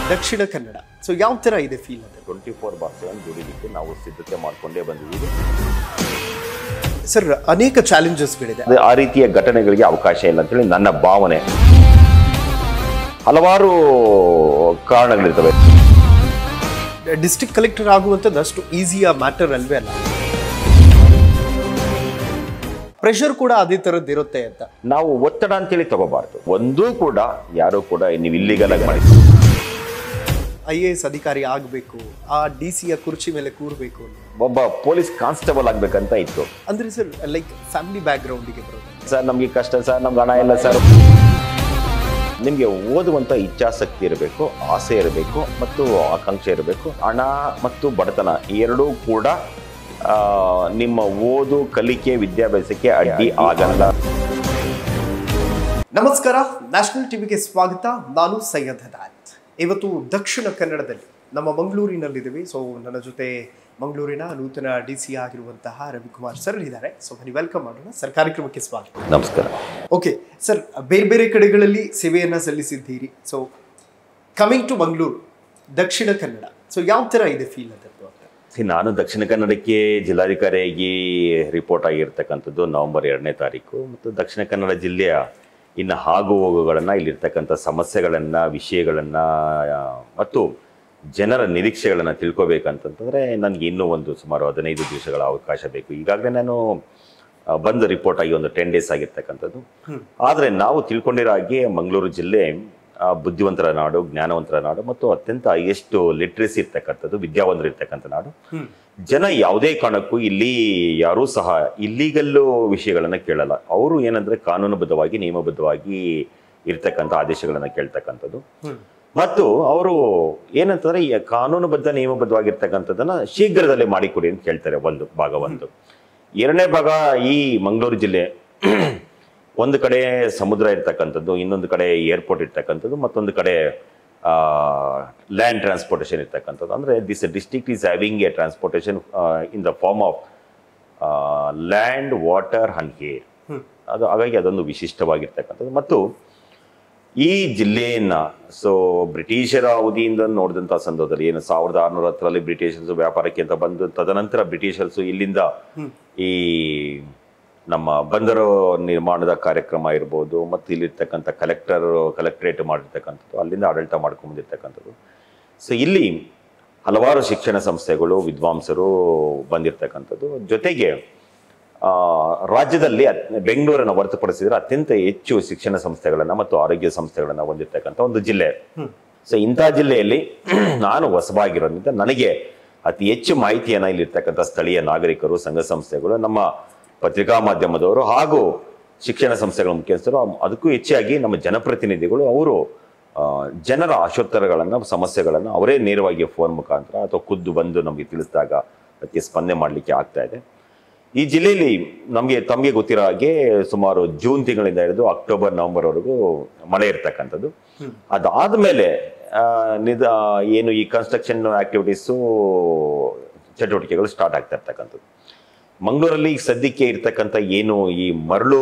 ದಕ್ಷಿಣ Kannada so ಯಾವ ತರ ಇದೆ ಫೀಲ್ ಅದು 24/7 ದುಡಿಲಿಕ್ಕೆ ನಾವು ಸಿದ್ಧತೆ ಮಾಡ್ಕೊಂಡೇ ಬಂದಿದ್ದೀವಿ ಸರ್. ಅನೇಕ ಚಾಲೆಂಜಸ್ಗಳಿದೆ, ಆ ರೀತಿಯ ಘಟನೆಗಳಿಗೆ ಅವಕಾಶ ಇಲ್ಲ ಅಂತೇಳಿ ನನ್ನ ಭಾವನೆ. ಹಲವಾರು ಕಾರಣಗಳಿರ್ತವೆ. ಡಿಸ್ಟ್ರಿಕ್ಟ್ ಕಲೆಕ್ಟರ್ ಆಗುವಂಥದ್ದು ಅಷ್ಟು ಈಸಿಯ ಮ್ಯಾಟರ್ ಅಲ್ವೇ ಅಲ್ಲ. ಪ್ರೆಷರ್ ಕೂಡ ಅದೇ ಥರದ್ದು ಇರುತ್ತೆ ಅಂತ ನಾವು ಒತ್ತಡ ಅಂತೇಳಿ ತಗೋಬಾರ್ದು. ಒಂದೂ ಕೂಡ ಯಾರು ಕೂಡ ನೀವು ಇಲ್ಲಿಗಲ್ ಆಗಿ ಮಾಡಿ IAS ಅಧಿಕಾರಿ ಆಗಬೇಕು, ಆ DC ಕುರ್ಚಿ ಮೇಲೆ ಕೂರಬೇಕು, ಒಬ್ಬ ಪೊಲೀಸ್ ಕಾನ್ಸ್ಟೇಬಲ್ ಆಗ್ಬೇಕಂತ ಇತ್ತು. ಅಂದ್ರೆ ಸರ್ ಲೈಕ್ ಫ್ಯಾಮಿಲಿ ಬ್ಯಾಕ್ ಗ್ರೌಂಡಿಗೆ ಬರೋದು. ಸರ್ ನಮ್ಗೆ ಕಷ್ಟ ಸರ್, ನಮ್ಗೆ ಹಣ ಇಲ್ಲ ಸರ್. ನಿಮಗೆ ಓದುವಂಥ ಇಚ್ಛಾಸಕ್ತಿ ಇರಬೇಕು, ಆಸೆ ಇರಬೇಕು ಮತ್ತು ಆಕಾಂಕ್ಷೆ ಇರಬೇಕು. ಹಣ ಮತ್ತು ಬಡತನ ಈ ಎರಡೂ ಕೂಡ ನಿಮ್ಮ ಓದು ಕಲಿಕೆ ವಿದ್ಯಾಭ್ಯಾಸಕ್ಕೆ ಅಡ್ಡಿ ಆಗಲ್ಲ. ನಮಸ್ಕಾರ, ನ್ಯಾಷನಲ್ ಟಿವಿಗೆ ಸ್ವಾಗತ. ನಾನು ಸೈಯದ್ ಹದಾಯತ್. ಇವತ್ತು ದಕ್ಷಿಣ ಕನ್ನಡದಲ್ಲಿ ನಮ್ಮ ಮಂಗಳೂರಿನಲ್ಲಿದ್ದೀವಿ. ಸೊ ನನ್ನ ಜೊತೆ ಮಂಗಳೂರಿನ ನೂತನ DC ಆಗಿರುವಂತಹ ರವಿಕುಮಾರ್ ಸರ್ ಇದ್ದಾರೆ. ಸೊ ಬನ್ನಿ ವೆಲ್ಕಮ್ ಮಾಡೋಣ ಸರ್. ಕಾರ್ಯಕ್ರಮಕ್ಕೆ ಸ್ವಾಗತ. ನಮಸ್ಕಾರ. ಓಕೆ ಸರ್, ಬೇರೆ ಬೇರೆ ಕಡೆಗಳಲ್ಲಿ ಸೇವೆಯನ್ನು ಸಲ್ಲಿಸಿದ್ದೀರಿ. So coming to Mangaluru, Dakshina Kannada, so ಯಾವ ಥರ ಇದೆ ಫೀಲ್ ಅದದ್ದು? ನಾನು ದಕ್ಷಿಣ ಕನ್ನಡಕ್ಕೆ ಜಿಲ್ಲಾಧಿಕಾರಿಯಾಗಿ ರಿಪೋರ್ಟ್ ಆಗಿರ್ತಕ್ಕಂಥದ್ದು ನವೆಂಬರ್ 2ನೇ ತಾರೀಕು. ಮತ್ತು ದಕ್ಷಿಣ ಕನ್ನಡ ಜಿಲ್ಲೆಯ ಇನ್ನು ಆಗು ಹೋಗುಗಳನ್ನು, ಇಲ್ಲಿರ್ತಕ್ಕಂಥ ಸಮಸ್ಯೆಗಳನ್ನು, ವಿಷಯಗಳನ್ನು ಮತ್ತು ಜನರ ನಿರೀಕ್ಷೆಗಳನ್ನು ತಿಳ್ಕೊಬೇಕಂತಂದರೆ ನನಗೆ ಇನ್ನೂ ಸುಮಾರು 15 ದಿವಸಗಳ ಅವಕಾಶ ಬೇಕು. ಈಗಾಗಲೇ ನಾನು ಬಂದು ರಿಪೋರ್ಟ್ ಆಗಿ 10 ಡೇಸ್ ಆಗಿರ್ತಕ್ಕಂಥದ್ದು. ಆದರೆ ನಾವು ತಿಳ್ಕೊಂಡಿರೋ ಹಾಗೆ ಮಂಗಳೂರು ಜಿಲ್ಲೆ ಬುದ್ಧಿವಂತರ ನಾಡು, ಜ್ಞಾನವಂತರ ನಾಡು ಮತ್ತು ಅತ್ಯಂತ ಹೈಯೆಸ್ಟ್ ಲಿಟ್ರಸಿ ಇರ್ತಕ್ಕಂಥದ್ದು, ವಿದ್ಯಾವಂತರು ಇರ್ತಕ್ಕಂಥ ನಾಡು. ಜನ ಯಾವುದೇ ಕಾರಣಕ್ಕೂ ಇಲ್ಲಿ ಯಾರೂ ಸಹ ಇಲ್ಲಿಗಲ್ಲು ವಿಷಯಗಳನ್ನು ಕೇಳಲ್ಲ. ಅವರು ಏನಂದ್ರೆ ಕಾನೂನುಬದ್ಧವಾಗಿ, ನಿಯಮಬದ್ಧವಾಗಿ ಇರ್ತಕ್ಕಂಥ ಆದೇಶಗಳನ್ನು ಕೇಳ್ತಕ್ಕಂಥದ್ದು. ಮತ್ತು ಅವರು ಏನಂತಂದ್ರೆ ಈ ಕಾನೂನುಬದ್ಧ ನಿಯಮಬದ್ಧವಾಗಿರ್ತಕ್ಕಂಥದ್ದನ್ನ ಶೀಘ್ರದಲ್ಲೇ ಮಾಡಿಕೊಡಿ ಅಂತ ಕೇಳ್ತಾರೆ. ಭಾಗ 1. 2ನೇ ಭಾಗ, ಈ ಮಂಗಳೂರು ಜಿಲ್ಲೆ ಒಂದು ಕಡೆ ಸಮುದ್ರ ಇರ್ತಕ್ಕಂಥದ್ದು, ಇನ್ನೊಂದು ಕಡೆ ಏರ್ಪೋರ್ಟ್ ಇರ್ತಕ್ಕಂಥದ್ದು, ಮತ್ತೊಂದು ಕಡೆ ಲ್ಯಾಂಡ್ ಟ್ರಾನ್ಸ್ಪೋರ್ಟೇಷನ್ ಇರ್ತಕ್ಕಂಥದ್ದು. ಅಂದರೆ this district is having a transportation in the form of land, water and air. ಹಾಗಾಗಿ ಅದೊಂದು ವಿಶಿಷ್ಟವಾಗಿರ್ತಕ್ಕಂಥದ್ದು. ಮತ್ತು ಈ ಜಿಲ್ಲೆಯನ್ನು ಬ್ರಿಟಿಷರ ಅವಧಿಯಿಂದ ನೋಡಿದಂಥ ಸಂದರ್ಭದಲ್ಲಿ 1610 ಬ್ರಿಟಿಷರ್ಸು ವ್ಯಾಪಾರಕ್ಕೆ ಅಂತ ಬಂದು, ತದನಂತರ ಬ್ರಿಟಿಷರ್ಸು ಇಲ್ಲಿಂದ ಈ ನಮ್ಮ ಬಂದರು ನಿರ್ಮಾಣದ ಕಾರ್ಯಕ್ರಮ ಇರ್ಬೋದು, ಮತ್ತು ಇಲ್ಲಿರ್ತಕ್ಕಂಥ ಕಲೆಕ್ಟ್ರೇಟ್ ಮಾಡಿರ್ತಕ್ಕಂಥದ್ದು, ಅಲ್ಲಿಂದ ಆಡಳಿತ ಮಾಡ್ಕೊಂಡ್ಬಂದಿರ್ತಕ್ಕಂಥದ್ದು. ಇಲ್ಲಿ ಹಲವಾರು ಶಿಕ್ಷಣ ಸಂಸ್ಥೆಗಳು, ವಿದ್ವಾಂಸರು ಬಂದಿರತಕ್ಕಂಥದ್ದು. ಜೊತೆಗೆ ರಾಜ್ಯದಲ್ಲಿ ಬೆಂಗಳೂರನ್ನು ಹೊರತುಪಡಿಸಿದರೆ ಅತ್ಯಂತ ಹೆಚ್ಚು ಶಿಕ್ಷಣ ಸಂಸ್ಥೆಗಳನ್ನು ಮತ್ತು ಆರೋಗ್ಯ ಸಂಸ್ಥೆಗಳನ್ನು ಹೊಂದಿರತಕ್ಕಂಥ ಒಂದು ಜಿಲ್ಲೆ. ಇಂಥ ಜಿಲ್ಲೆಯಲ್ಲಿ ನಾನು ಹೊಸಬಾಗಿರೋದ್ರಿಂದ ನನಗೆ ಅತಿ ಹೆಚ್ಚು ಮಾಹಿತಿಯನ್ನು ಇಲ್ಲಿರ್ತಕ್ಕಂಥ ಸ್ಥಳೀಯ ನಾಗರಿಕರು, ಸಂಘ ಸಂಸ್ಥೆಗಳು, ನಮ್ಮ ಪತ್ರಿಕಾ ಮಾಧ್ಯಮದವರು ಹಾಗೂ ಶಿಕ್ಷಣ ಸಂಸ್ಥೆಗಳ ಮುಖ್ಯಸ್ಥರು, ಅದಕ್ಕೂ ಹೆಚ್ಚಾಗಿ ನಮ್ಮ ಜನಪ್ರತಿನಿಧಿಗಳು, ಅವರು ಜನರ ಆಶೋತ್ತರಗಳನ್ನು, ಸಮಸ್ಯೆಗಳನ್ನು ಅವರೇ ನೇರವಾಗಿ ಫೋನ್ ಮುಖಾಂತರ ಅಥವಾ ಖುದ್ದು ಬಂದು ನಮಗೆ ತಿಳಿಸಿದಾಗ ಅದಕ್ಕೆ ಸ್ಪಂದನೆ ಮಾಡಲಿಕ್ಕೆ ಆಗ್ತಾ ಇದೆ. ಈ ಜಿಲ್ಲೆಯಲ್ಲಿ ತಮಗೆ ಗೊತ್ತಿರೋ ಹಾಗೆ ಸುಮಾರು ಜೂನ್ ತಿಂಗಳಿಂದ ಹಿಡಿದು ಅಕ್ಟೋಬರ್, ನವೆಂಬರ್ವರೆಗೂ ಮಳೆ ಇರ್ತಕ್ಕಂಥದ್ದು. ಅದಾದಮೇಲೆ ಏನು ಈ ಕನ್ಸ್ಟ್ರಕ್ಷನ್ ಆಕ್ಟಿವಿಟೀಸು ಚಟುವಟಿಕೆಗಳು ಸ್ಟಾರ್ಟ್ ಆಗ್ತಾ ಇರ್ತಕ್ಕಂಥದ್ದು. ಮಂಗಳೂರಲ್ಲಿ ಸದ್ಯಕ್ಕೆ ಇರ್ತಕ್ಕಂಥ ಏನು ಈ ಮರಳು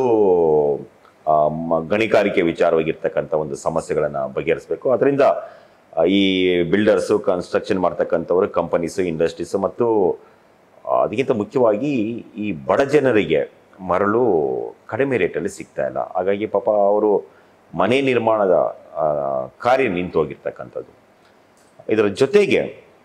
ಗಣಿಗಾರಿಕೆ ವಿಚಾರವಾಗಿರ್ತಕ್ಕಂಥ ಒಂದು ಸಮಸ್ಯೆಗಳನ್ನು ಬಗೆಹರಿಸಬೇಕು. ಅದರಿಂದ ಈ ಬಿಲ್ಡರ್ಸು, ಕನ್ಸ್ಟ್ರಕ್ಷನ್ ಮಾಡ್ತಕ್ಕಂಥವರು, ಕಂಪನೀಸು, ಇಂಡಸ್ಟ್ರೀಸು ಮತ್ತು ಅದಕ್ಕಿಂತ ಮುಖ್ಯವಾಗಿ ಈ ಬಡ ಜನರಿಗೆ ಮರಳು ಕಡಿಮೆ ರೇಟಲ್ಲಿ ಸಿಗ್ತಾ ಇಲ್ಲ. ಹಾಗಾಗಿ ಪಾಪ ಅವರು ಮನೆ ನಿರ್ಮಾಣದ ಕಾರ್ಯ ನಿಂತು ಹೋಗಿರ್ತಕ್ಕಂಥದ್ದು. ಇದರ ಜೊತೆಗೆ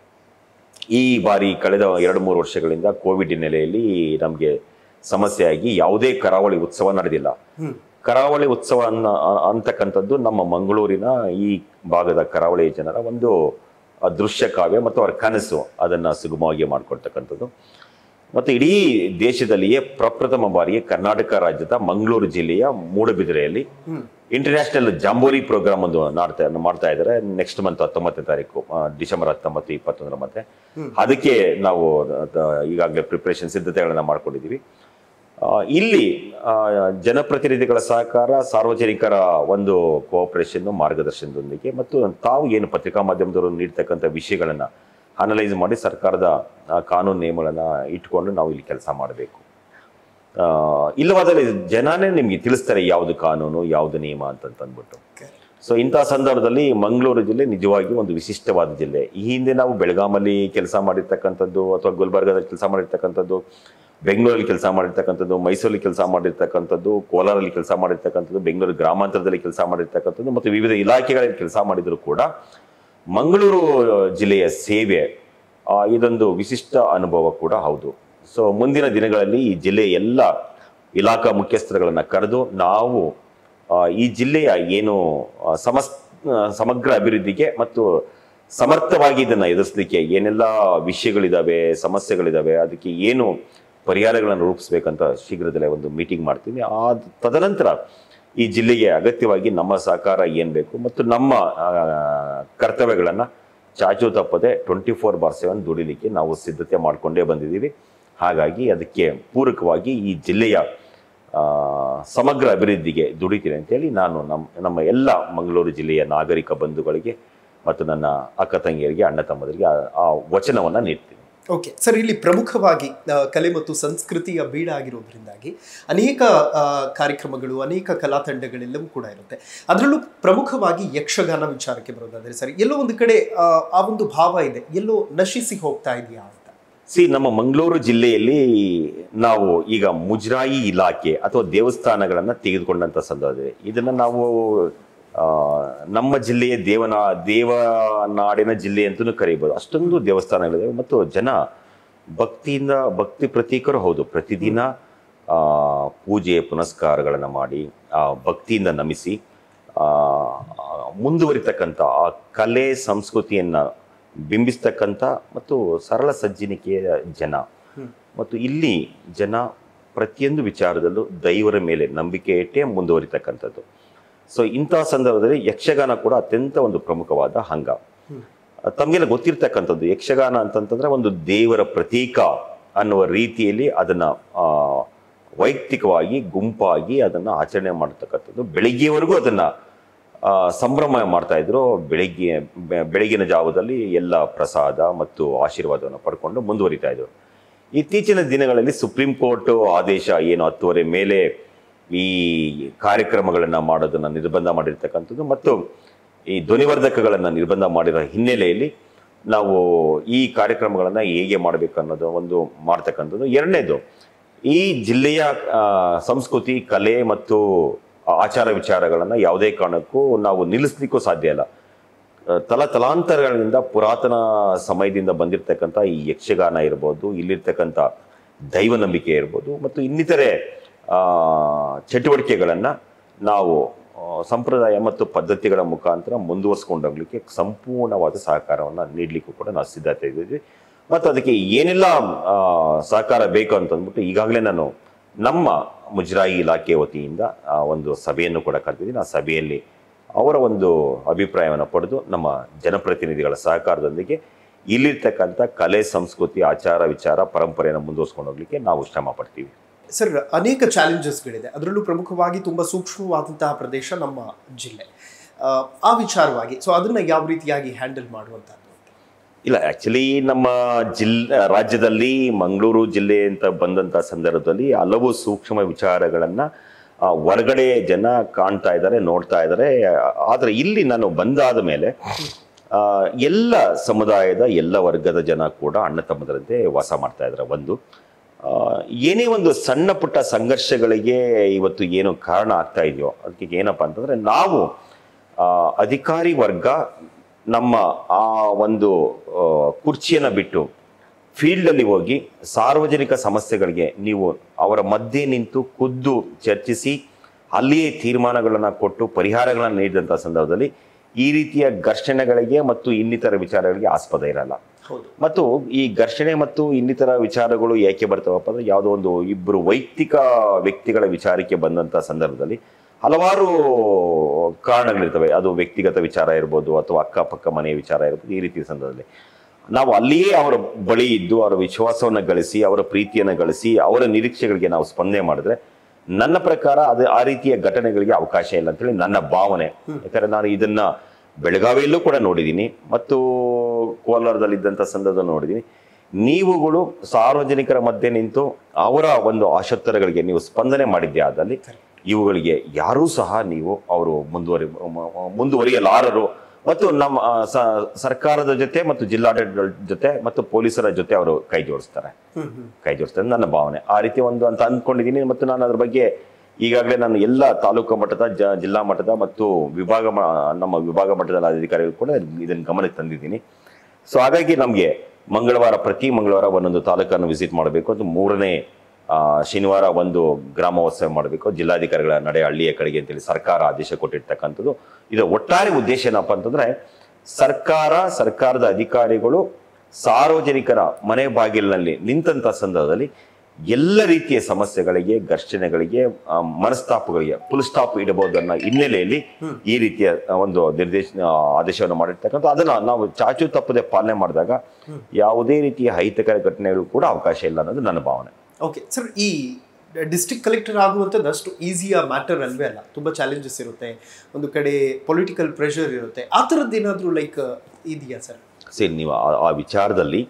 ಈ ಬಾರಿ ಕಳೆದ 2-3 ವರ್ಷಗಳಿಂದ ಕೋವಿಡ್ ಹಿನ್ನೆಲೆಯಲ್ಲಿ ನಮಗೆ ಸಮಸ್ಯೆಯಾಗಿ ಯಾವುದೇ ಕರಾವಳಿ ಉತ್ಸವ ನಡೆದಿಲ್ಲ. ಕರಾವಳಿ ಉತ್ಸವ ಅಂತಕ್ಕಂಥದ್ದು ನಮ್ಮ ಮಂಗಳೂರಿನ ಈ ಭಾಗದ ಕರಾವಳಿ ಜನರ ಒಂದು ದೃಶ್ಯ ಕಾವ್ಯ ಮತ್ತು ಅವರ ಕನಸು, ಅದನ್ನು ಸುಗಮವಾಗಿ ಮಾಡಿಕೊಡ್ತಕ್ಕಂಥದ್ದು. ಮತ್ತು ಇಡೀ ದೇಶದಲ್ಲಿಯೇ ಪ್ರಪ್ರಥಮ ಬಾರಿಗೆ ಕರ್ನಾಟಕ ರಾಜ್ಯದ ಮಂಗಳೂರು ಜಿಲ್ಲೆಯ ಮೂಡಬಿದಿರೆಯಲ್ಲಿ ಇಂಟರ್ನ್ಯಾಷನಲ್ ಜಾಂಬೋರಿ ಪ್ರೋಗ್ರಾಮ್ ಒಂದು ಮಾಡ್ತಾ ಇದ್ದಾರೆ. ನೆಕ್ಸ್ಟ್ ಮಂತ್ 19ನೇ ತಾರೀಕು, ಡಿಸೆಂಬರ್ 19, 21 ಮಧ್ಯೆ. ಅದಕ್ಕೆ ನಾವು ಈಗಾಗಲೇ ಪ್ರಿಪ್ರೇಷನ್ ಸಿದ್ಧತೆಗಳನ್ನ ಮಾಡ್ಕೊಂಡಿದ್ದೀವಿ. ಇಲ್ಲಿ ಜನಪ್ರತಿನಿಧಿಗಳ ಸಹಕಾರ, ಸಾರ್ವಜನಿಕರ ಒಂದು ಕೋಆಪರೇಷನ್, ಮಾರ್ಗದರ್ಶನದೊಂದಿಗೆ ಮತ್ತು ತಾವು ಏನು ಪತ್ರಿಕಾ ಮಾಧ್ಯಮದವರು ನೀಡ್ತಕ್ಕಂಥ ವಿಷಯಗಳನ್ನು ಅನಲೈಸ್ ಮಾಡಿ ಸರ್ಕಾರದ ಕಾನೂನು ನಿಯಮಗಳನ್ನು ಇಟ್ಕೊಂಡು ನಾವು ಇಲ್ಲಿ ಕೆಲಸ ಮಾಡಬೇಕು. ಇಲ್ಲವಾದರೆ ಜನನೇ ನಿಮಗೆ ತಿಳಿಸ್ತಾರೆ ಯಾವುದು ಕಾನೂನು, ಯಾವುದು ನಿಯಮ ಅಂತಂದ್ಬಿಟ್ಟು. ಸೊ ಇಂಥ ಸಂದರ್ಭದಲ್ಲಿ ಮಂಗಳೂರು ಜಿಲ್ಲೆ ನಿಜವಾಗಿ ಒಂದು ವಿಶಿಷ್ಟವಾದ ಜಿಲ್ಲೆ. ಈ ಹಿಂದೆ ನಾವು ಬೆಳಗಾಮಲ್ಲಿ ಕೆಲಸ ಮಾಡಿರ್ತಕ್ಕಂಥದ್ದು ಅಥವಾ ಗುಲ್ಬರ್ಗದಲ್ಲಿ ಕೆಲಸ ಮಾಡಿರ್ತಕ್ಕಂಥದ್ದು, ಬೆಂಗಳೂರಲ್ಲಿ ಕೆಲಸ ಮಾಡಿರ್ತಕ್ಕಂಥದ್ದು, ಮೈಸೂರಲ್ಲಿ ಕೆಲಸ ಮಾಡಿರ್ತಕ್ಕಂಥದ್ದು, ಕೋಲಾರಲ್ಲಿ ಕೆಲಸ ಮಾಡಿರ್ತಕ್ಕಂಥದ್ದು, ಬೆಂಗಳೂರು ಗ್ರಾಮಾಂತರದಲ್ಲಿ ಕೆಲಸ ಮಾಡಿರ್ತಕ್ಕಂಥದ್ದು ಮತ್ತು ವಿವಿಧ ಇಲಾಖೆಗಳಲ್ಲಿ ಕೆಲಸ ಮಾಡಿದ್ರು ಕೂಡ ಮಂಗಳೂರು ಜಿಲ್ಲೆಯ ಸೇವೆ ಇದೊಂದು ವಿಶಿಷ್ಟ ಅನುಭವ ಕೂಡ ಹೌದು. ಸೊ ಮುಂದಿನ ದಿನಗಳಲ್ಲಿ ಈ ಜಿಲ್ಲೆಯ ಎಲ್ಲ ಇಲಾಖಾ ಮುಖ್ಯಸ್ಥರುಗಳನ್ನು ಕರೆದು ನಾವು ಈ ಜಿಲ್ಲೆಯ ಏನು ಸಮಗ್ರ ಅಭಿವೃದ್ಧಿಗೆ ಮತ್ತು ಸಮರ್ಥವಾಗಿ ಇದನ್ನು ಎದುರಿಸಲಿಕ್ಕೆ ಏನೆಲ್ಲ ವಿಷಯಗಳಿದ್ದಾವೆ, ಸಮಸ್ಯೆಗಳಿದ್ದಾವೆ, ಅದಕ್ಕೆ ಏನು ಪರಿಹಾರಗಳನ್ನು ರೂಪಿಸ್ಬೇಕಂತ ಶೀಘ್ರದಲ್ಲೇ ಒಂದು ಮೀಟಿಂಗ್ ಮಾಡ್ತೀನಿ. ತದನಂತರ ಈ ಜಿಲ್ಲೆಗೆ ಅಗತ್ಯವಾಗಿ ನಮ್ಮ ಸಹಕಾರ ಏನು ಬೇಕು ಮತ್ತು ನಮ್ಮ ಕರ್ತವ್ಯಗಳನ್ನು ಚಾಚು ತಪ್ಪದೆ 24/7 ದುಡಿಲಿಕ್ಕೆ ನಾವು ಸಿದ್ಧತೆ ಮಾಡಿಕೊಂಡೇ ಬಂದಿದ್ದೀವಿ. ಹಾಗಾಗಿ ಅದಕ್ಕೆ ಪೂರಕವಾಗಿ ಈ ಜಿಲ್ಲೆಯ ಸಮಗ್ರ ಅಭಿವೃದ್ಧಿಗೆ ದುಡಿತೀನಿ ಅಂತೇಳಿ ನಾನು ನಮ್ಮ ಎಲ್ಲ ಮಂಗಳೂರು ಜಿಲ್ಲೆಯ ನಾಗರಿಕ ಬಂಧುಗಳಿಗೆ ಮತ್ತು ನನ್ನ ಅಕ್ಕ ತಂಗಿಯರಿಗೆ, ಅಣ್ಣ ತಮ್ಮದರಿಗೆ ಆ ವಚನವನ್ನು ನೀಡ್ತೀನಿ. ಓಕೆ ಸರ್, ಇಲ್ಲಿ ಪ್ರಮುಖವಾಗಿ ಕಲೆ ಮತ್ತು ಸಂಸ್ಕೃತಿಯ ಬೀಡ ಆಗಿರೋದ್ರಿಂದಾಗಿ ಅನೇಕ ಕಾರ್ಯಕ್ರಮಗಳು, ಅನೇಕ ಕಲಾ ತಂಡಗಳೆಲ್ಲವೂ ಕೂಡ ಇರುತ್ತೆ. ಅದರಲ್ಲೂ ಪ್ರಮುಖವಾಗಿ ಯಕ್ಷಗಾನ ವಿಚಾರಕ್ಕೆ ಬರೋದಾದರೆ ಸರ್, ಎಲ್ಲೋ ಒಂದು ಕಡೆ ಆ ಒಂದು ಭಾವ ಇದೆ, ಎಲ್ಲೋ ನಶಿಸಿ ಹೋಗ್ತಾ ಇದೆಯಾ ಅಂತ. ನಮ್ಮ ಮಂಗಳೂರು ಜಿಲ್ಲೆಯಲ್ಲಿ ನಾವು ಈಗ ಮುಜರಾಯಿ ಇಲಾಖೆ ಅಥವಾ ದೇವಸ್ಥಾನಗಳನ್ನು ತೆಗೆದುಕೊಂಡಂಥ ಸಂದರ್ಭದಲ್ಲಿ ಇದನ್ನು ನಾವು ನಮ್ಮ ಜಿಲ್ಲೆಯ ದೇವನಾಡಿನ ಜಿಲ್ಲೆ ಅಂತಲೂ ಕರೀಬೋದು. ಅಷ್ಟೊಂದು ದೇವಸ್ಥಾನಗಳಿವೆ ಮತ್ತು ಜನ ಭಕ್ತಿ ಪ್ರತೀಕರು ಹೌದು. ಪ್ರತಿದಿನ ಪೂಜೆ ಪುನಸ್ಕಾರಗಳನ್ನು ಮಾಡಿ ಭಕ್ತಿಯಿಂದ ನಮಿಸಿ ಮುಂದುವರಿತಕ್ಕಂಥ ಆ ಕಲೆ ಸಂಸ್ಕೃತಿಯನ್ನು ಬಿಂಬಿಸ್ತಕ್ಕಂಥ ಮತ್ತು ಸರಳ ಸಜ್ಜನಿಕೆಯ ಜನ. ಮತ್ತು ಇಲ್ಲಿ ಜನ ಪ್ರತಿಯೊಂದು ವಿಚಾರದಲ್ಲೂ ದೈವರ ಮೇಲೆ ನಂಬಿಕೆ ಇಟ್ಟೇ ಮುಂದುವರಿತಕ್ಕಂಥದ್ದು. ಸೊ ಇಂತಹ ಸಂದರ್ಭದಲ್ಲಿ ಯಕ್ಷಗಾನ ಕೂಡ ಅತ್ಯಂತ ಒಂದು ಪ್ರಮುಖವಾದ ಅಂಗ. ತಮಗೆಲ್ಲ ಗೊತ್ತಿರ್ತಕ್ಕಂಥದ್ದು, ಯಕ್ಷಗಾನ ಅಂತಂತಂದ್ರೆ ಒಂದು ದೇವರ ಪ್ರತೀಕ ಅನ್ನುವ ರೀತಿಯಲ್ಲಿ ಅದನ್ನ ವೈಯಕ್ತಿಕವಾಗಿ ಗುಂಪಾಗಿ ಅದನ್ನ ಆಚರಣೆ ಮಾಡತಕ್ಕಂಥದ್ದು. ಬೆಳಿಗ್ಗೆವರೆಗೂ ಅದನ್ನ ಸಂಭ್ರಮ ಮಾಡ್ತಾ ಇದ್ರು. ಬೆಳಗಿನ ಜಾವದಲ್ಲಿ ಎಲ್ಲ ಪ್ರಸಾದ ಮತ್ತು ಆಶೀರ್ವಾದವನ್ನು ಪಡ್ಕೊಂಡು ಮುಂದುವರಿತಾ ಇದ್ರು. ಇತ್ತೀಚಿನ ದಿನಗಳಲ್ಲಿ ಸುಪ್ರೀಂ ಕೋರ್ಟ್ ಆದೇಶ ಏನು 10:30 ಮೇಲೆ ಈ ಕಾರ್ಯಕ್ರಮಗಳನ್ನು ಮಾಡೋದನ್ನು ನಿರ್ಬಂಧ ಮಾಡಿರ್ತಕ್ಕಂಥದ್ದು ಮತ್ತು ಈ ಧ್ವನಿವರ್ಧಕಗಳನ್ನು ನಿರ್ಬಂಧ ಮಾಡಿರೋ ಹಿನ್ನೆಲೆಯಲ್ಲಿ ನಾವು ಈ ಕಾರ್ಯಕ್ರಮಗಳನ್ನು ಹೇಗೆ ಮಾಡಬೇಕು ಅನ್ನೋದು ಒಂದು ಮಾಡ್ತಕ್ಕಂಥದ್ದು. ಎರಡನೇದು, ಈ ಜಿಲ್ಲೆಯ ಸಂಸ್ಕೃತಿ, ಕಲೆ ಮತ್ತು ಆಚಾರ ವಿಚಾರಗಳನ್ನು ಯಾವುದೇ ಕಾರಣಕ್ಕೂ ನಾವು ನಿಲ್ಲಿಸ್ಲಿಕ್ಕೂ ಸಾಧ್ಯ ಇಲ್ಲ. ತಲಾಂತರಗಳಿಂದ ಪುರಾತನ ಸಮಯದಿಂದ ಬಂದಿರತಕ್ಕಂಥ ಈ ಯಕ್ಷಗಾನ ಇರ್ಬೋದು, ಇಲ್ಲಿರ್ತಕ್ಕಂಥ ದೈವ ನಂಬಿಕೆ ಇರ್ಬೋದು ಮತ್ತು ಇನ್ನಿತರೆ ಚಟುವಟಿಕೆಗಳನ್ನು ನಾವು ಸಂಪ್ರದಾಯ ಮತ್ತು ಪದ್ಧತಿಗಳ ಮುಖಾಂತರ ಮುಂದುವರಿಸ್ಕೊಂಡೋಗ್ಲಿಕ್ಕೆ ಸಂಪೂರ್ಣವಾದ ಸಹಕಾರವನ್ನು ನೀಡಲಿಕ್ಕೂ ಕೂಡ ನಾವು ಸಿದ್ಧತೆ ಇದ್ದೀವಿ. ಮತ್ತು ಅದಕ್ಕೆ ಏನೆಲ್ಲ ಸಹಕಾರ ಬೇಕು ಅಂತಂದ್ಬಿಟ್ಟು ಈಗಾಗಲೇ ನಾನು ನಮ್ಮ ಮುಜರಾಯಿ ಇಲಾಖೆ ವತಿಯಿಂದ ಒಂದು ಸಭೆಯನ್ನು ಕೂಡ ಕರೆದಿದ್ದೀನಿ. ಆ ಸಭೆಯಲ್ಲಿ ಅವರ ಒಂದು ಅಭಿಪ್ರಾಯವನ್ನು ಪಡೆದು ನಮ್ಮ ಜನಪ್ರತಿನಿಧಿಗಳ ಸಹಕಾರದೊಂದಿಗೆ ಇಲ್ಲಿರ್ತಕ್ಕಂಥ ಕಲೆ, ಸಂಸ್ಕೃತಿ, ಆಚಾರ ವಿಚಾರ, ಪರಂಪರೆಯನ್ನು ಮುಂದುವರಿಸ್ಕೊಂಡು ಹೋಗ್ಲಿಕ್ಕೆ ನಾವು ಶ್ರಮ ಪಡ್ತೀವಿ. ಸರ್, ಅನೇಕ ಚಾಲೆಂಜಸ್ಗಳಿದೆ. ಅದರಲ್ಲೂ ಪ್ರಮುಖವಾಗಿ ತುಂಬ ಸೂಕ್ಷ್ಮವಾದಂತಹ ಪ್ರದೇಶ ನಮ್ಮ ಜಿಲ್ಲೆ. ಆ ವಿಚಾರವಾಗಿ ಸೊ ಅದನ್ನು ಯಾವ ರೀತಿಯಾಗಿ ಹ್ಯಾಂಡಲ್ ಮಾಡುವಂಥದ್ದು? ಇಲ್ಲ, ಆ್ಯಕ್ಚುಲಿ ನಮ್ಮ ರಾಜ್ಯದಲ್ಲಿ ಮಂಗಳೂರು ಜಿಲ್ಲೆ ಅಂತ ಬಂದಂಥ ಸಂದರ್ಭದಲ್ಲಿ ಹಲವು ಸೂಕ್ಷ್ಮ ವಿಚಾರಗಳನ್ನು ಹೊರಗಡೆ ಜನ ಕಾಣ್ತಾ ಇದ್ದಾರೆ, ನೋಡ್ತಾ ಇದ್ದಾರೆ. ಆದರೆ ಇಲ್ಲಿ ನಾನು ಬಂದಾದ ಮೇಲೆ ಎಲ್ಲ ಸಮುದಾಯದ ಎಲ್ಲ ವರ್ಗದ ಜನ ಕೂಡ ಅಣ್ಣ ತಮ್ಮದರಂತೆ ವಾಸ ಮಾಡ್ತಾ ಇದ್ದಾರೆ. ಏನೇ ಒಂದು ಸಣ್ಣ ಪುಟ್ಟ ಸಂಘರ್ಷಗಳಿಗೆ ಇವತ್ತು ಏನು ಕಾರಣ ಆಗ್ತಾ ಇದೆಯೋ ಅದಕ್ಕೆ ಏನಪ್ಪ ಅಂತಂದರೆ, ನಾವು ಅಧಿಕಾರಿ ವರ್ಗ ನಮ್ಮ ಆ ಒಂದು ಕುರ್ಚಿಯನ್ನು ಬಿಟ್ಟು ಫೀಲ್ಡಲ್ಲಿ ಹೋಗಿ ಸಾರ್ವಜನಿಕ ಸಮಸ್ಯೆಗಳಿಗೆ ನೀವು ಅವರ ಮಧ್ಯೆ ನಿಂತು ಖುದ್ದು ಚರ್ಚಿಸಿ ಅಲ್ಲಿಯೇ ತೀರ್ಮಾನಗಳನ್ನು ಕೊಟ್ಟು ಪರಿಹಾರಗಳನ್ನು ನೀಡಿದಂಥ ಸಂದರ್ಭದಲ್ಲಿ ಈ ರೀತಿಯ ಘರ್ಷಣೆಗಳಿಗೆ ಮತ್ತು ಇನ್ನಿತರ ವಿಚಾರಗಳಿಗೆ ಆಸ್ಪದ ಇರಲ್ಲ. ಮತ್ತು ಈ ಘರ್ಷಣೆ ಮತ್ತು ಇನ್ನಿತರ ವಿಚಾರಗಳು ಯಾಕೆ ಬರ್ತಾವಪ್ಪ ಅಂದರೆ, ಯಾವುದೋ ಒಂದು ಇಬ್ಬರು ವೈಯಕ್ತಿಕ ವ್ಯಕ್ತಿಗಳ ವಿಚಾರಕ್ಕೆ ಬಂದಂಥ ಸಂದರ್ಭದಲ್ಲಿ ಹಲವಾರು ಕಾರಣಗಳಿರ್ತವೆ. ಅದು ವ್ಯಕ್ತಿಗತ ವಿಚಾರ ಇರ್ಬೋದು ಅಥವಾ ಅಕ್ಕಪಕ್ಕ ಮನೆಯ ವಿಚಾರ ಇರ್ಬೋದು. ಈ ರೀತಿಯ ಸಂದರ್ಭದಲ್ಲಿ ನಾವು ಅಲ್ಲಿಯೇ ಅವರ ಬಳಿ ಇದ್ದು ಅವರ ವಿಶ್ವಾಸವನ್ನು ಗಳಿಸಿ, ಅವರ ಪ್ರೀತಿಯನ್ನು ಗಳಿಸಿ, ಅವರ ನಿರೀಕ್ಷೆಗಳಿಗೆ ನಾವು ಸ್ಪಂದನೆ ಮಾಡಿದ್ರೆ ನನ್ನ ಪ್ರಕಾರ ಅದು ಆ ರೀತಿಯ ಘಟನೆಗಳಿಗೆ ಅವಕಾಶ ಇಲ್ಲ ಅಂತೇಳಿ ನನ್ನ ಭಾವನೆ. ಯಾಕಂದರೆ ನಾನು ಇದನ್ನ ಬೆಳಗಾವಿಯಲ್ಲೂ ಕೂಡ ನೋಡಿದ್ದೀನಿ ಮತ್ತು ಕೋಲಾರದಲ್ಲಿದ್ದಂಥ ಸಂದರ್ಭದಲ್ಲಿ ನೋಡಿದ್ದೀನಿ. ನೀವುಗಳು ಸಾರ್ವಜನಿಕರ ಮಧ್ಯೆ ನಿಂತು ಅವರ ಒಂದು ಆಶೋತ್ತರಗಳಿಗೆ ನೀವು ಸ್ಪಂದನೆ ಮಾಡಿದ್ದೆ ಆದಲ್ಲಿ ಇವುಗಳಿಗೆ ಯಾರೂ ಸಹ ನೀವು ಅವರು ಮುಂದುವರಿಯಲಾರರು ಮತ್ತು ನಮ್ಮ ಸರ್ಕಾರದ ಜೊತೆ ಮತ್ತು ಜಿಲ್ಲಾಡಳಿತಗಳ ಜೊತೆ ಮತ್ತು ಪೊಲೀಸರ ಜೊತೆ ಅವರು ಕೈ ಜೋಡಿಸ್ತಾರೆ ನನ್ನ ಭಾವನೆ ಆ ರೀತಿ ಒಂದು ಅಂತ ಅಂದ್ಕೊಂಡಿದ್ದೀನಿ. ಮತ್ತು ನಾನು ಅದ್ರ ಬಗ್ಗೆ ಈಗಾಗಲೇ ನಾನು ಎಲ್ಲ ತಾಲೂಕು ಮಟ್ಟದ ಜಿಲ್ಲಾ ಮಟ್ಟದ ಮತ್ತು ನಮ್ಮ ವಿಭಾಗ ಮಟ್ಟದ ಅಧಿಕಾರಿಗಳು ಕೂಡ ಇದನ್ನು ಗಮನಕ್ಕೆ ತಂದಿದ್ದೀನಿ. ಸೊ ಹಾಗಾಗಿ ನಮಗೆ ಪ್ರತಿ ಮಂಗಳವಾರ ಒಂದೊಂದು ತಾಲೂಕನ್ನು ವಿಸಿಟ್ ಮಾಡಬೇಕು, ಅದು 3ನೇ ಶನಿವಾರ ಒಂದು ಗ್ರಾಮೋತ್ಸವ ಮಾಡಬೇಕು, ಜಿಲ್ಲಾಧಿಕಾರಿಗಳ ನಡೆ ಹಳ್ಳಿಯ ಕಡೆಗೆ ಅಂತೇಳಿ ಸರ್ಕಾರ ಆದೇಶ ಕೊಟ್ಟಿರ್ತಕ್ಕಂಥದ್ದು. ಇದರ ಒಟ್ಟಾರೆ ಉದ್ದೇಶ ಏನಪ್ಪ ಅಂತಂದ್ರೆ ಸರ್ಕಾರದ ಅಧಿಕಾರಿಗಳು ಸಾರ್ವಜನಿಕರ ಮನೆ ಬಾಗಿಲಿನಲ್ಲಿ ನಿಂತಹ ಸಂದರ್ಭದಲ್ಲಿ ಎಲ್ಲ ರೀತಿಯ ಸಮಸ್ಯೆಗಳಿಗೆ, ಘರ್ಷಣೆಗಳಿಗೆ, ಮನಸ್ತಾಪಗಳಿಗೆ ಫುಲ್ ಸ್ಟಾಪ್ ಇಡಬಹುದು ಅನ್ನೋ ಹಿನ್ನೆಲೆಯಲ್ಲಿ ಈ ರೀತಿಯ ಒಂದು ಆದೇಶವನ್ನು ಮಾಡಿರ್ತಕ್ಕಂಥ ಅದನ್ನ ನಾವು ಚಾಚು ತಪ್ಪದೆ ಪಾಲನೆ ಮಾಡಿದಾಗ ಯಾವುದೇ ರೀತಿಯ ಅಹಿತಕರ ಘಟನೆಗಳು ಕೂಡ ಅವಕಾಶ ಇಲ್ಲ ಅನ್ನೋದು ನನ್ನ ಭಾವನೆ. ಓಕೆ ಸರ್, ಈ ಡಿಸ್ಟ್ರಿಕ್ಟ್ ಕಲೆಕ್ಟರ್ ಆಗುವಂಥದ್ದು ಅಷ್ಟು ಈಸಿಯ ಮ್ಯಾಟರ್ ಅಲ್ವೇ ಅಲ್ಲ, ತುಂಬ ಚಾಲೆಂಜಸ್ ಇರುತ್ತೆ, ಒಂದು ಕಡೆ ಪೊಲಿಟಿಕಲ್ ಪ್ರೆಷರ್ ಇರುತ್ತೆ, ಆ ಥರದ್ದು ಏನಾದರೂ ಲೈಕ್ ಇದೆಯಾ ಸರ್? ಸರಿ, ನೀವು ಆ ವಿಚಾರದಲ್ಲಿ